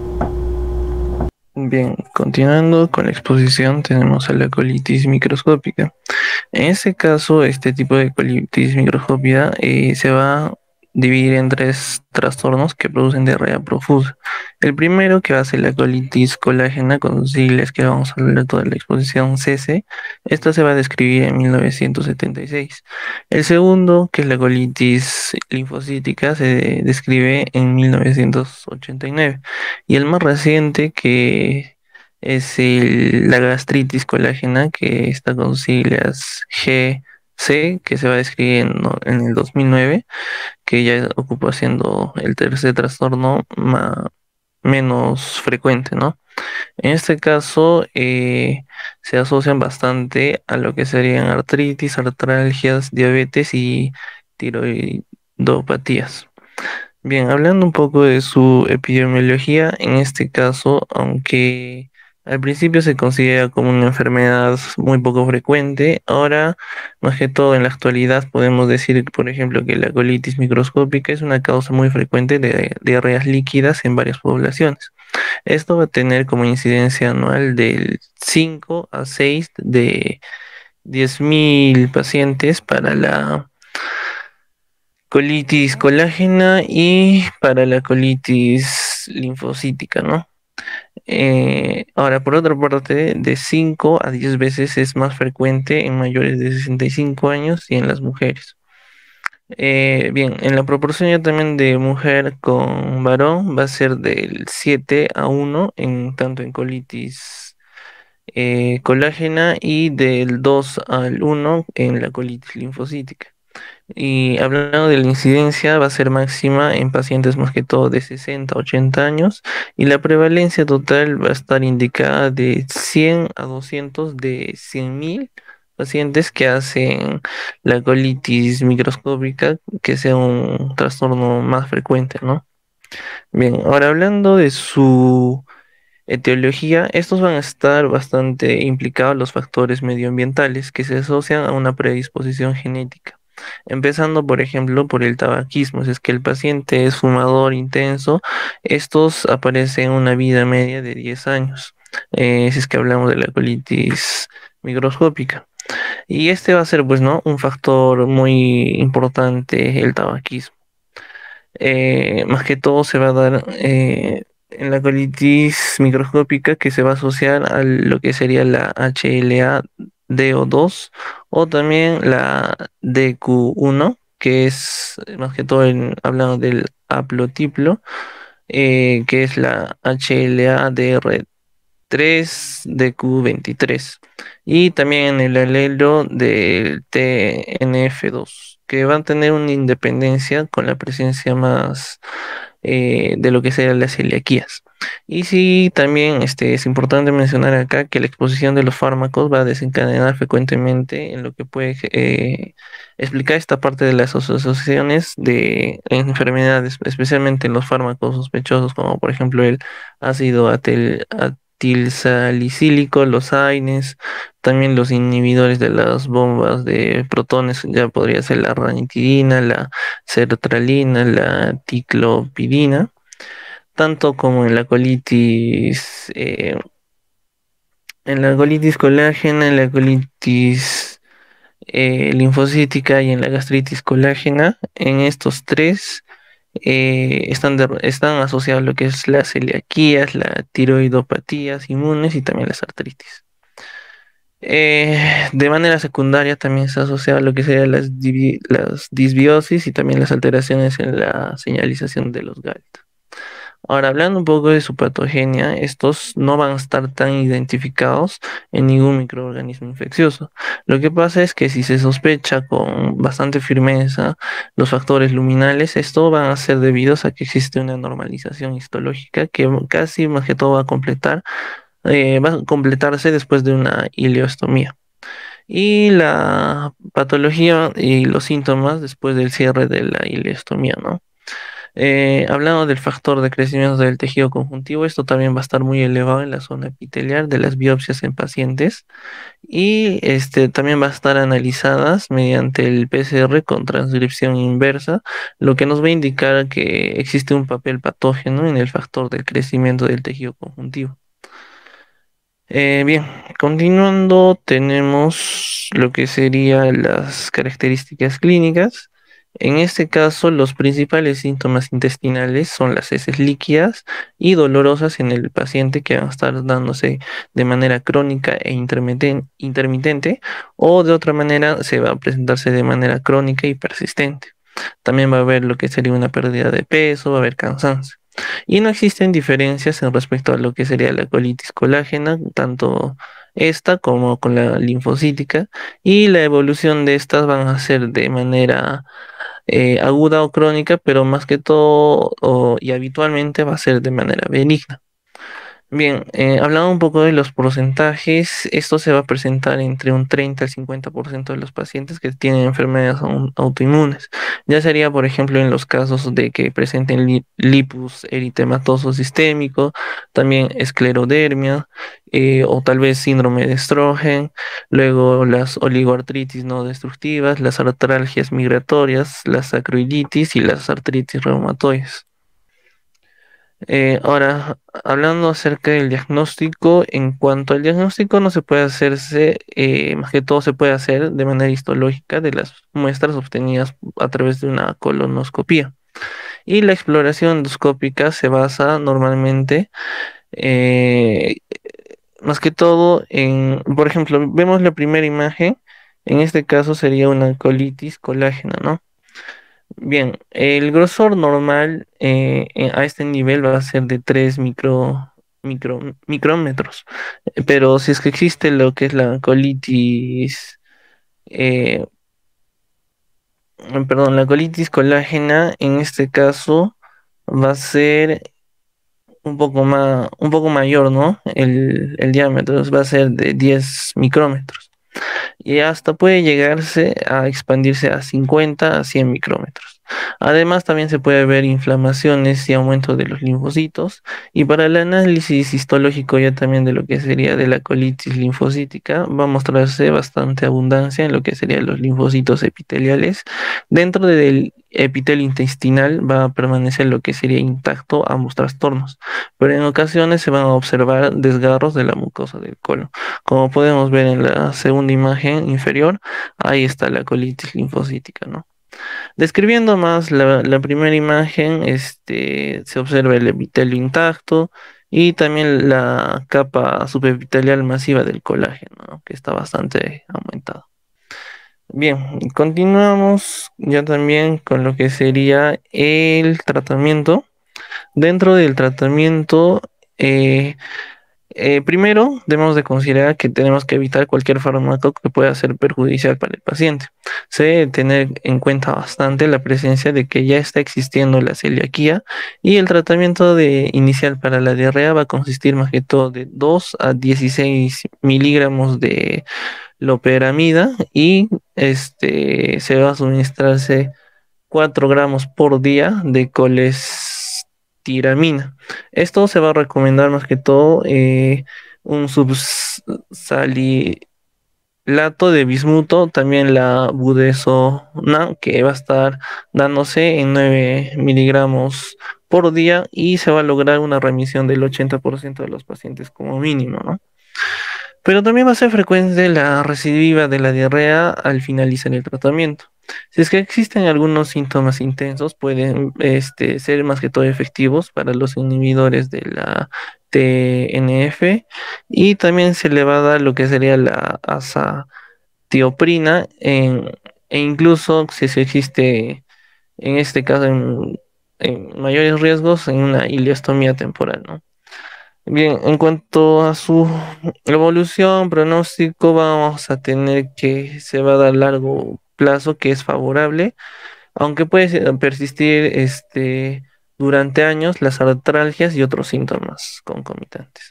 Bien, continuando con la exposición, tenemos a la colitis microscópica. En este caso, este tipo de colitis microscópica se va a dividir en 3 trastornos que producen diarrea profusa. El primero, que va a ser la colitis colágena, con siglas que vamos a leer toda la exposición CC. Esta se va a describir en 1976. El segundo, que es la colitis linfocítica, se describe en 1989. Y el más reciente, que es la gastritis colágena, que está con siglas GC, que se va a describir en el 2009, que ya ocupa siendo el tercer trastorno menos frecuente, ¿no? En este caso se asocian bastante a lo que serían artritis, artralgias, diabetes y tiroidopatías. Bien, hablando un poco de su epidemiología, en este caso, aunque al principio se considera como una enfermedad muy poco frecuente, ahora, más que todo en la actualidad, podemos decir, por ejemplo, que la colitis microscópica es una causa muy frecuente de diarreas líquidas en varias poblaciones. Esto va a tener como incidencia anual del 5 a 6 de 10.000 pacientes para la colitis colágena y para la colitis linfocítica, ¿no? Ahora, por otra parte, de 5 a 10 veces es más frecuente en mayores de 65 años y en las mujeres. Bien, en la proporción ya también de mujer con varón va a ser del 7 a 1 tanto en colitis colágena y del 2 al 1 en la colitis linfocítica. Y hablando de la incidencia, va a ser máxima en pacientes más que todo de 60 a 80 años, y la prevalencia total va a estar indicada de 100 a 200 de 100.000 pacientes que hacen la colitis microscópica, que sea un trastorno más frecuente, ¿no? Bien, ahora hablando de su etiología, estos van a estar bastante implicados los factores medioambientales que se asocian a una predisposición genética. Empezando, por ejemplo, por el tabaquismo. Si es que el paciente es fumador intenso, estos aparecen en una vida media de 10 años. Si es que hablamos de la colitis microscópica. Y este va a ser, pues, ¿no? Un factor muy importante, el tabaquismo. Más que todo se va a dar en la colitis microscópica, que se va a asociar a lo que sería la HLA-DO2 o también la DQ1, que es más que todo hablando del haplotiplo, que es la HLA-DR3DQ23 y también el alelo del TNF2, que van a tener una independencia con la presencia más de lo que serían las celiaquías. Y sí, también es importante mencionar acá que la exposición de los fármacos va a desencadenar frecuentemente en lo que puede explicar esta parte de las asociaciones de enfermedades, especialmente en los fármacos sospechosos, como por ejemplo el ácido atilsalicílico, los AINES, también los inhibidores de las bombas de protones, ya podría ser la ranitidina, la sertralina, la ticlopidina, tanto como en la colitis colágena, en la colitis linfocítica y en la gastritis colágena. En estos tres están asociados lo que es las celiaquías, las tiroidopatías inmunes y también las artritis. De manera secundaria también está asociado a lo que serían las disbiosis y también las alteraciones en la señalización de los GALT. Ahora, hablando un poco de su patogenia, estos no van a estar tan identificados en ningún microorganismo infeccioso. Lo que pasa es que si se sospecha con bastante firmeza los factores luminales, esto van a ser debidos a que existe una normalización histológica que casi más que todo va a completarse después de una ileostomía. Y la patología y los síntomas después del cierre de la ileostomía, ¿no? Hablando del factor de crecimiento del tejido conjuntivo, esto también va a estar muy elevado en la zona epitelial de las biopsias en pacientes y también va a estar analizadas mediante el PCR con transcripción inversa, lo que nos va a indicar que existe un papel patógeno en el factor del crecimiento del tejido conjuntivo. Bien, continuando, tenemos lo que serían las características clínicas. En este caso, los principales síntomas intestinales son las heces líquidas y dolorosas en el paciente, que van a estar dándose de manera crónica e intermitente, o de otra manera se va a presentarse de manera crónica y persistente. También va a haber lo que sería una pérdida de peso, va a haber cansancio. Y no existen diferencias en respecto a lo que sería la colitis colágena, tanto esta como con la linfocítica, y la evolución de estas van a ser de manera aguda o crónica, pero más que todo y habitualmente va a ser de manera benigna. Bien, hablando un poco de los porcentajes, esto se va a presentar entre un 30 al 50% de los pacientes que tienen enfermedades autoinmunes. Ya sería, por ejemplo, en los casos de que presenten lupus eritematoso sistémico, también esclerodermia, o tal vez síndrome de Sjögren, luego las oligoartritis no destructivas, las artralgias migratorias, las sacroiliitis y las artritis reumatoides. Ahora, hablando acerca del diagnóstico, en cuanto al diagnóstico no se puede hacerse, más que todo se puede hacer de manera histológica de las muestras obtenidas a través de una colonoscopía. Y la exploración endoscópica se basa normalmente, eh, más que todo por ejemplo, vemos la primera imagen, en este caso sería una colitis colágena, ¿no? Bien, el grosor normal a este nivel va a ser de 3 micrómetros, pero si es que existe lo que es la colitis, eh, perdón, la colitis colágena, en este caso va a ser un poco mayor, ¿no? El diámetro va a ser de 10 micrómetros y hasta puede llegarse a expandirse a 50 a 100 micrómetros. Además, también se puede ver inflamaciones y aumento de los linfocitos. Y para el análisis histológico ya también de lo que sería de la colitis linfocítica, va a mostrarse bastante abundancia en lo que serían los linfocitos epiteliales. Dentro del epitelio intestinal va a permanecer lo que sería intacto ambos trastornos, pero en ocasiones se van a observar desgarros de la mucosa del colon. Como podemos ver en la segunda imagen inferior, ahí está la colitis linfocítica, ¿no? Describiendo más la primera imagen, se observa el epitelio intacto y también la capa subepitelial masiva del colágeno, ¿no? Que está bastante aumentada. Bien, continuamos ya también con lo que sería el tratamiento. Dentro del tratamiento, eh, primero, debemos de considerar que tenemos que evitar cualquier fármaco que pueda ser perjudicial para el paciente. Se debe tener en cuenta bastante la presencia de que ya está existiendo la celiaquía y el tratamiento inicial para la diarrea va a consistir más que todo de 2 a 16 miligramos de loperamida y se va a suministrarse 4 gramos por día de colestiramina. Esto se va a recomendar más que todo un subsalilato de bismuto, también la budesonida, que va a estar dándose en 9 miligramos por día y se va a lograr una remisión del 80% de los pacientes como mínimo, ¿no? Pero también va a ser frecuente la recidiva de la diarrea al finalizar el tratamiento. Si es que existen algunos síntomas intensos, pueden ser más que todo efectivos para los inhibidores de la TNF y también se le va a dar lo que sería la azatioprina e incluso si se existe en este caso en mayores riesgos en una ileostomía temporal, ¿no? Bien, en cuanto a su evolución, pronóstico, vamos a tener que se va a dar largo plazo que es favorable, aunque puede persistir durante años las artralgias y otros síntomas concomitantes.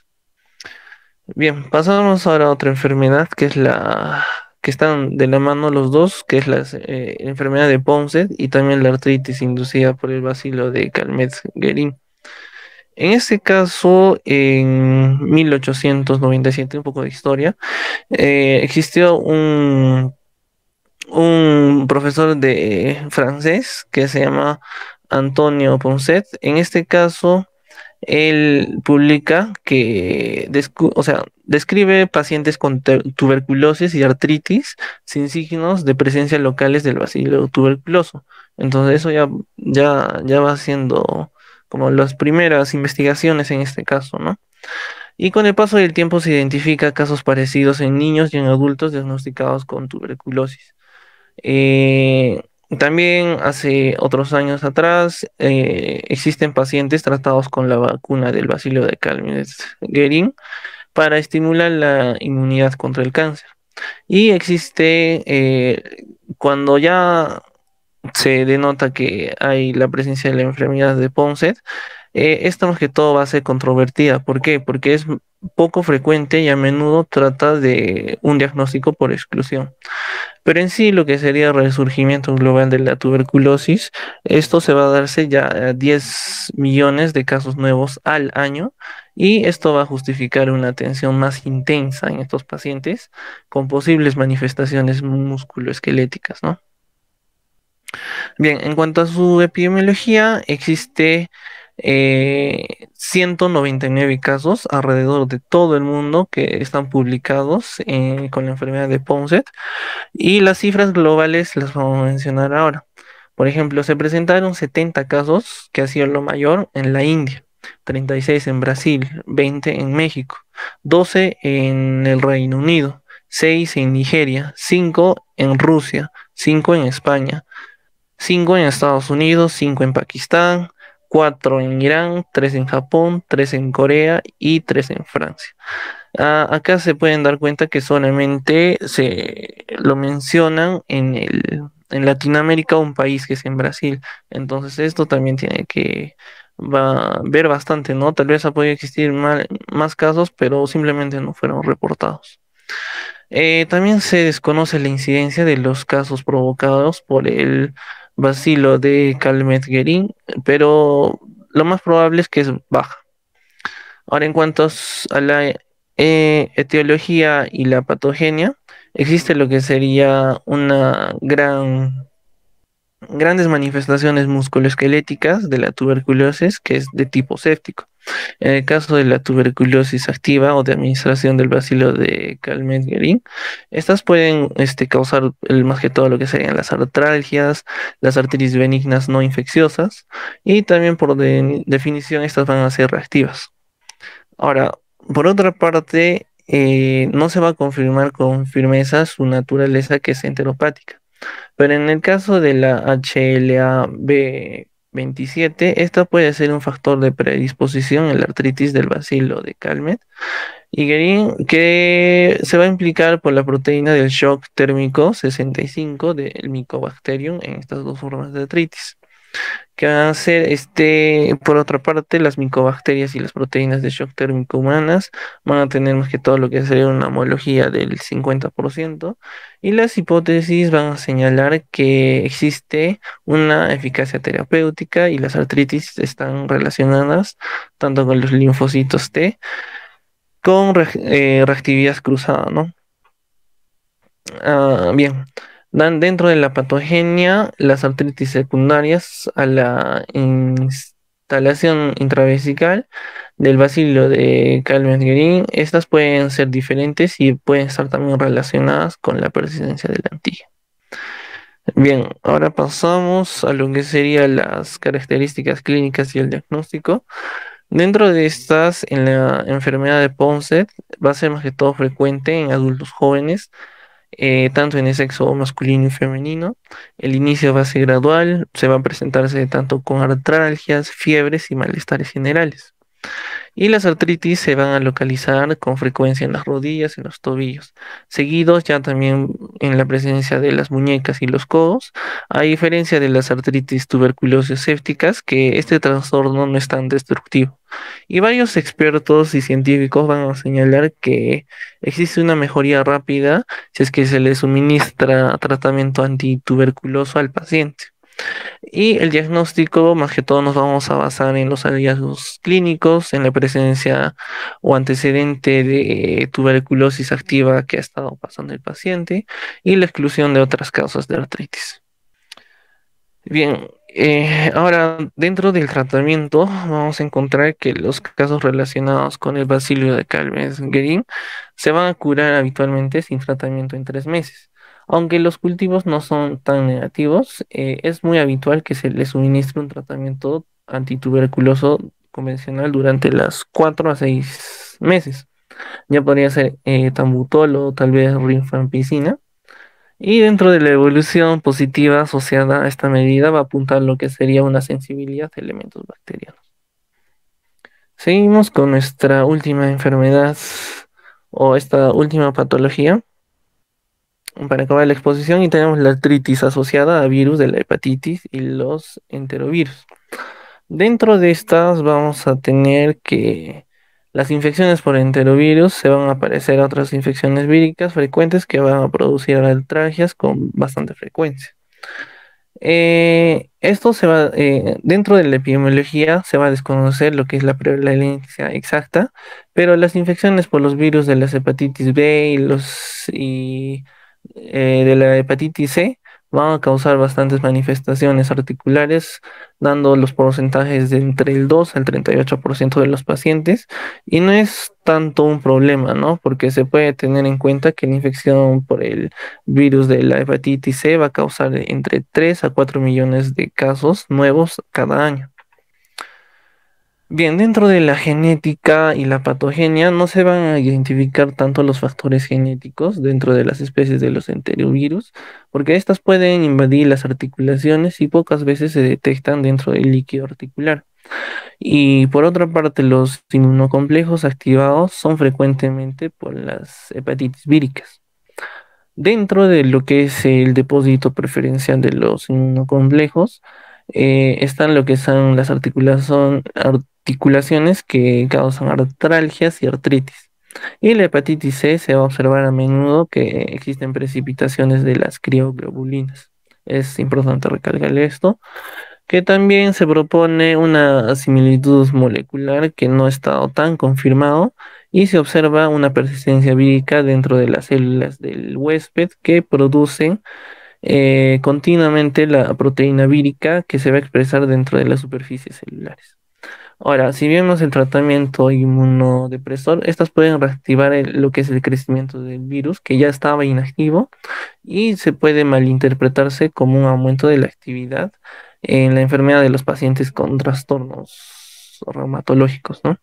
Bien, pasamos ahora a otra enfermedad que es la que están de la mano los dos, que es la enfermedad de Ponce y también la artritis inducida por el bacilo de Calmette-Guerin. En este caso, en 1897, un poco de historia, existió un profesor de francés que se llama Antonio Poncet. En este caso, él publica que, o sea, describe pacientes con tuberculosis y artritis sin signos de presencia locales del bacilo tuberculoso. Entonces eso ya va siendo como las primeras investigaciones en este caso, ¿no? Y con el paso del tiempo se identifica casos parecidos en niños y en adultos diagnosticados con tuberculosis. Eh, También hace otros años atrás existen pacientes tratados con la vacuna del bacilo de Calmette-Guerin para estimular la inmunidad contra el cáncer. Y existe, cuando ya se denota que hay la presencia de la enfermedad de Ponset, esta más que todo va a ser controvertida. ¿Por qué? Porque es poco frecuente y a menudo trata de un diagnóstico por exclusión. Pero en sí, lo que sería el resurgimiento global de la tuberculosis, esto se va a darse ya a 10 millones de casos nuevos al año y esto va a justificar una atención más intensa en estos pacientes con posibles manifestaciones musculoesqueléticas, ¿no? Bien, en cuanto a su epidemiología, existe 199 casos alrededor de todo el mundo que están publicados con la enfermedad de Ponset y las cifras globales las vamos a mencionar ahora. Por ejemplo, se presentaron 70 casos, que ha sido lo mayor, en la India, 36 en Brasil, 20 en México, 12 en el Reino Unido, 6 en Nigeria, 5 en Rusia, 5 en España, 5 en Estados Unidos, 5 en Pakistán, 4 en Irán, 3 en Japón, 3 en Corea y 3 en Francia. Acá se pueden dar cuenta que solamente se lo mencionan en Latinoamérica, un país que es en Brasil. Entonces esto también tiene que ver bastante, ¿no? Tal vez ha podido existir más casos, pero simplemente no fueron reportados. También se desconoce la incidencia de los casos provocados por el bacilo de Calmette-Guerin, pero lo más probable es que es baja. Ahora, en cuanto a la etiología y la patogenia, existe lo que sería grandes manifestaciones musculoesqueléticas de la tuberculosis, que es de tipo séptico. En el caso de la tuberculosis activa o de administración del bacilo de Calmette-Guerin, estas pueden causar más que todo lo que serían las artralgias, las artritis benignas no infecciosas, y también por definición estas van a ser reactivas. Ahora, por otra parte, no se va a confirmar con firmeza su naturaleza, que es enteropática. Pero en el caso de la HLA-B27, esta puede ser un factor de predisposición en la artritis del bacilo de Calmette y Guerin, que se va a implicar por la proteína del shock térmico 65 del Mycobacterium en estas dos formas de artritis, que van a ser, por otra parte, las micobacterias y las proteínas de shock térmico humanas van a tener más que todo lo que sería una homología del 50%, y las hipótesis van a señalar que existe una eficacia terapéutica y las artritis están relacionadas tanto con los linfocitos T con reactividad cruzada, ¿no? Bien, dan dentro de la patogenia las artritis secundarias a la instalación intravesical del bacilo de Calmette-Guerin. Estas pueden ser diferentes y pueden estar también relacionadas con la persistencia de la antígeno. Bien, ahora pasamos a lo que serían las características clínicas y el diagnóstico. Dentro de estas, en la enfermedad de Ponset, va a ser más que todo frecuente en adultos jóvenes, tanto en el sexo masculino y femenino. El inicio va a ser gradual, se va a presentarse tanto con artralgias, fiebres y malestares generales. Y las artritis se van a localizar con frecuencia en las rodillas, en los tobillos, seguidos ya también en la presencia de las muñecas y los codos, a diferencia de las artritis tuberculosas sépticas, que este trastorno no es tan destructivo. Y varios expertos y científicos van a señalar que existe una mejoría rápida si es que se le suministra tratamiento antituberculoso al paciente. Y el diagnóstico, más que todo, nos vamos a basar en los hallazgos clínicos, en la presencia o antecedente de tuberculosis activa que ha estado pasando el paciente y la exclusión de otras causas de artritis. Bien, ahora dentro del tratamiento vamos a encontrar que los casos relacionados con el bacilo de Calmette-Guerin se van a curar habitualmente sin tratamiento en 3 meses. Aunque los cultivos no son tan negativos, es muy habitual que se le suministre un tratamiento antituberculoso convencional durante las 4 a 6 meses. Ya podría ser tambutol o tal vez rifampicina. Y dentro de la evolución positiva asociada a esta medida va a apuntar lo que sería una sensibilidad a elementos bacterianos. Seguimos con nuestra última enfermedad o esta última patología para acabar la exposición, y tenemos la artritis asociada a virus de la hepatitis y los enterovirus. Dentro de estas vamos a tener que las infecciones por enterovirus se van a aparecer a otras infecciones víricas frecuentes que van a producir artralgias con bastante frecuencia. Esto dentro de la epidemiología se va a desconocer lo que es la prevalencia exacta, pero las infecciones por los virus de las hepatitis B y de la hepatitis C van a causar bastantes manifestaciones articulares, dando los porcentajes de entre el 2 al 38% de los pacientes, y no es tanto un problema, ¿no? Porque se puede tener en cuenta que la infección por el virus de la hepatitis C va a causar entre 3 a 4 millones de casos nuevos cada año. Bien, dentro de la genética y la patogenia no se van a identificar tanto los factores genéticos dentro de las especies de los enterovirus, porque estas pueden invadir las articulaciones y pocas veces se detectan dentro del líquido articular. Y por otra parte, los inmunocomplejos activados son frecuentemente por las hepatitis víricas. Dentro de lo que es el depósito preferencial de los inmunocomplejos, están lo que son las articulaciones que causan artralgias y artritis. Y la hepatitis C se va a observar a menudo que existen precipitaciones de las crioglobulinas. Es importante recalcar esto, que también se propone una similitud molecular que no ha estado tan confirmado y se observa una persistencia vírica dentro de las células del huésped que producen continuamente la proteína vírica que se va a expresar dentro de las superficies celulares. Ahora, si vemos el tratamiento inmunodepresor, estas pueden reactivar lo que es el crecimiento del virus, que ya estaba inactivo, y se puede malinterpretarse como un aumento de la actividad en la enfermedad de los pacientes con trastornos reumatológicos, ¿no?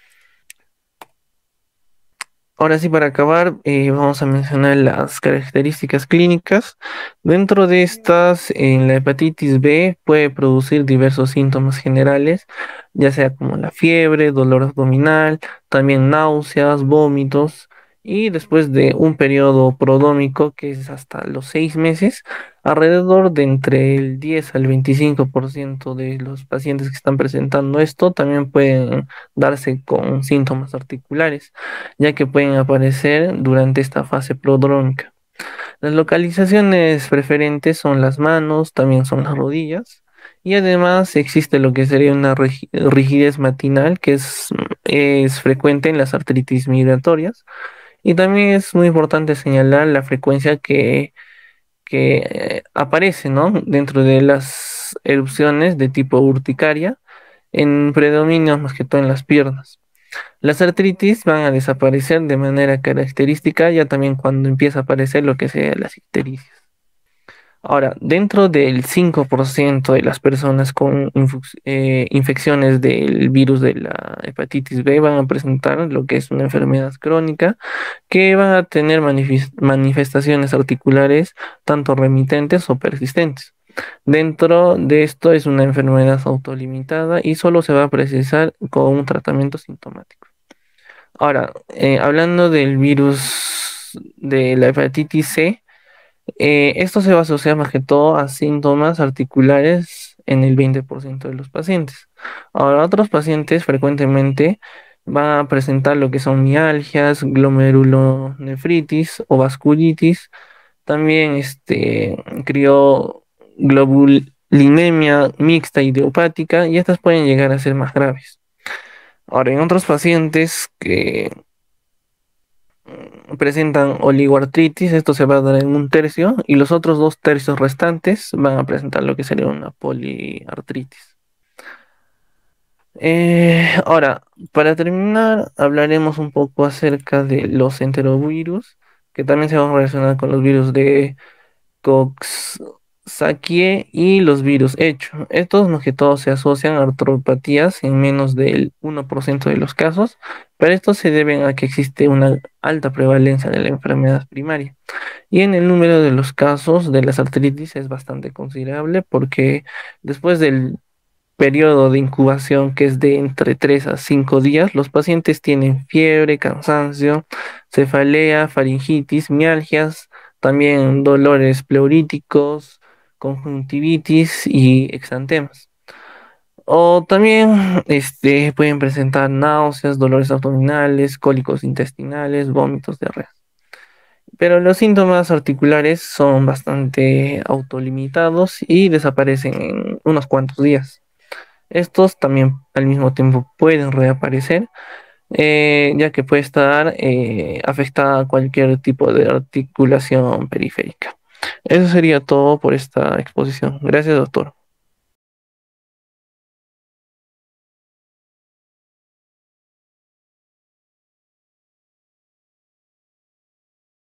Ahora sí, para acabar, vamos a mencionar las características clínicas. Dentro de estas, en la hepatitis B puede producir diversos síntomas generales, ya sea como la fiebre, dolor abdominal, también náuseas, vómitos, y después de un periodo prodrómico que es hasta los 6 meses, alrededor de entre el 10 al 25% de los pacientes que están presentando esto también pueden darse con síntomas articulares ya que pueden aparecer durante esta fase prodrómica. Las localizaciones preferentes son las manos, también son las rodillas, y además existe lo que sería una rigidez matinal que es frecuente en las artritis migratorias, y también es muy importante señalar la frecuencia que aparece, ¿no? Dentro de las erupciones de tipo urticaria, en predominio más que todo en las piernas. Las artritis van a desaparecer de manera característica ya también cuando empieza a aparecer lo que sea la ictericia. Ahora, dentro del 5% de las personas con infecciones del virus de la hepatitis B van a presentar lo que es una enfermedad crónica que van a tener manifestaciones articulares tanto remitentes o persistentes. Dentro de esto es una enfermedad autolimitada y solo se va a precisar con un tratamiento sintomático. Ahora, hablando del virus de la hepatitis C, esto se va a asociar más que todo a síntomas articulares en el 20% de los pacientes. Ahora, otros pacientes frecuentemente van a presentar lo que son mialgias, glomerulonefritis o vasculitis, también crioglobulinemia mixta idiopática, y estas pueden llegar a ser más graves. Ahora, en otros pacientes que presentan oligoartritis, esto se va a dar en un tercio, y los otros 2 tercios restantes van a presentar lo que sería una poliartritis. Ahora, para terminar, hablaremos un poco acerca de los enterovirus, que también se van a relacionar con los virus de Coxsackie y los virus hecho. Estos más que todo se asocian a artropatías en menos del 1% de los casos, pero estos se deben a que existe una alta prevalencia de la enfermedad primaria. Y en el número de los casos de las artritis es bastante considerable porque después del periodo de incubación que es de entre 3 a 5 días, los pacientes tienen fiebre, cansancio, cefalea, faringitis, mialgias, también dolores pleuríticos, conjuntivitis y exantemas. O también pueden presentar náuseas, dolores abdominales, cólicos intestinales, vómitos, diarrea. Pero los síntomas articulares son bastante autolimitados y desaparecen en unos cuantos días. Estos también al mismo tiempo pueden reaparecer, ya que puede estar afectada cualquier tipo de articulación periférica. Eso sería todo por esta exposición. Gracias, doctor.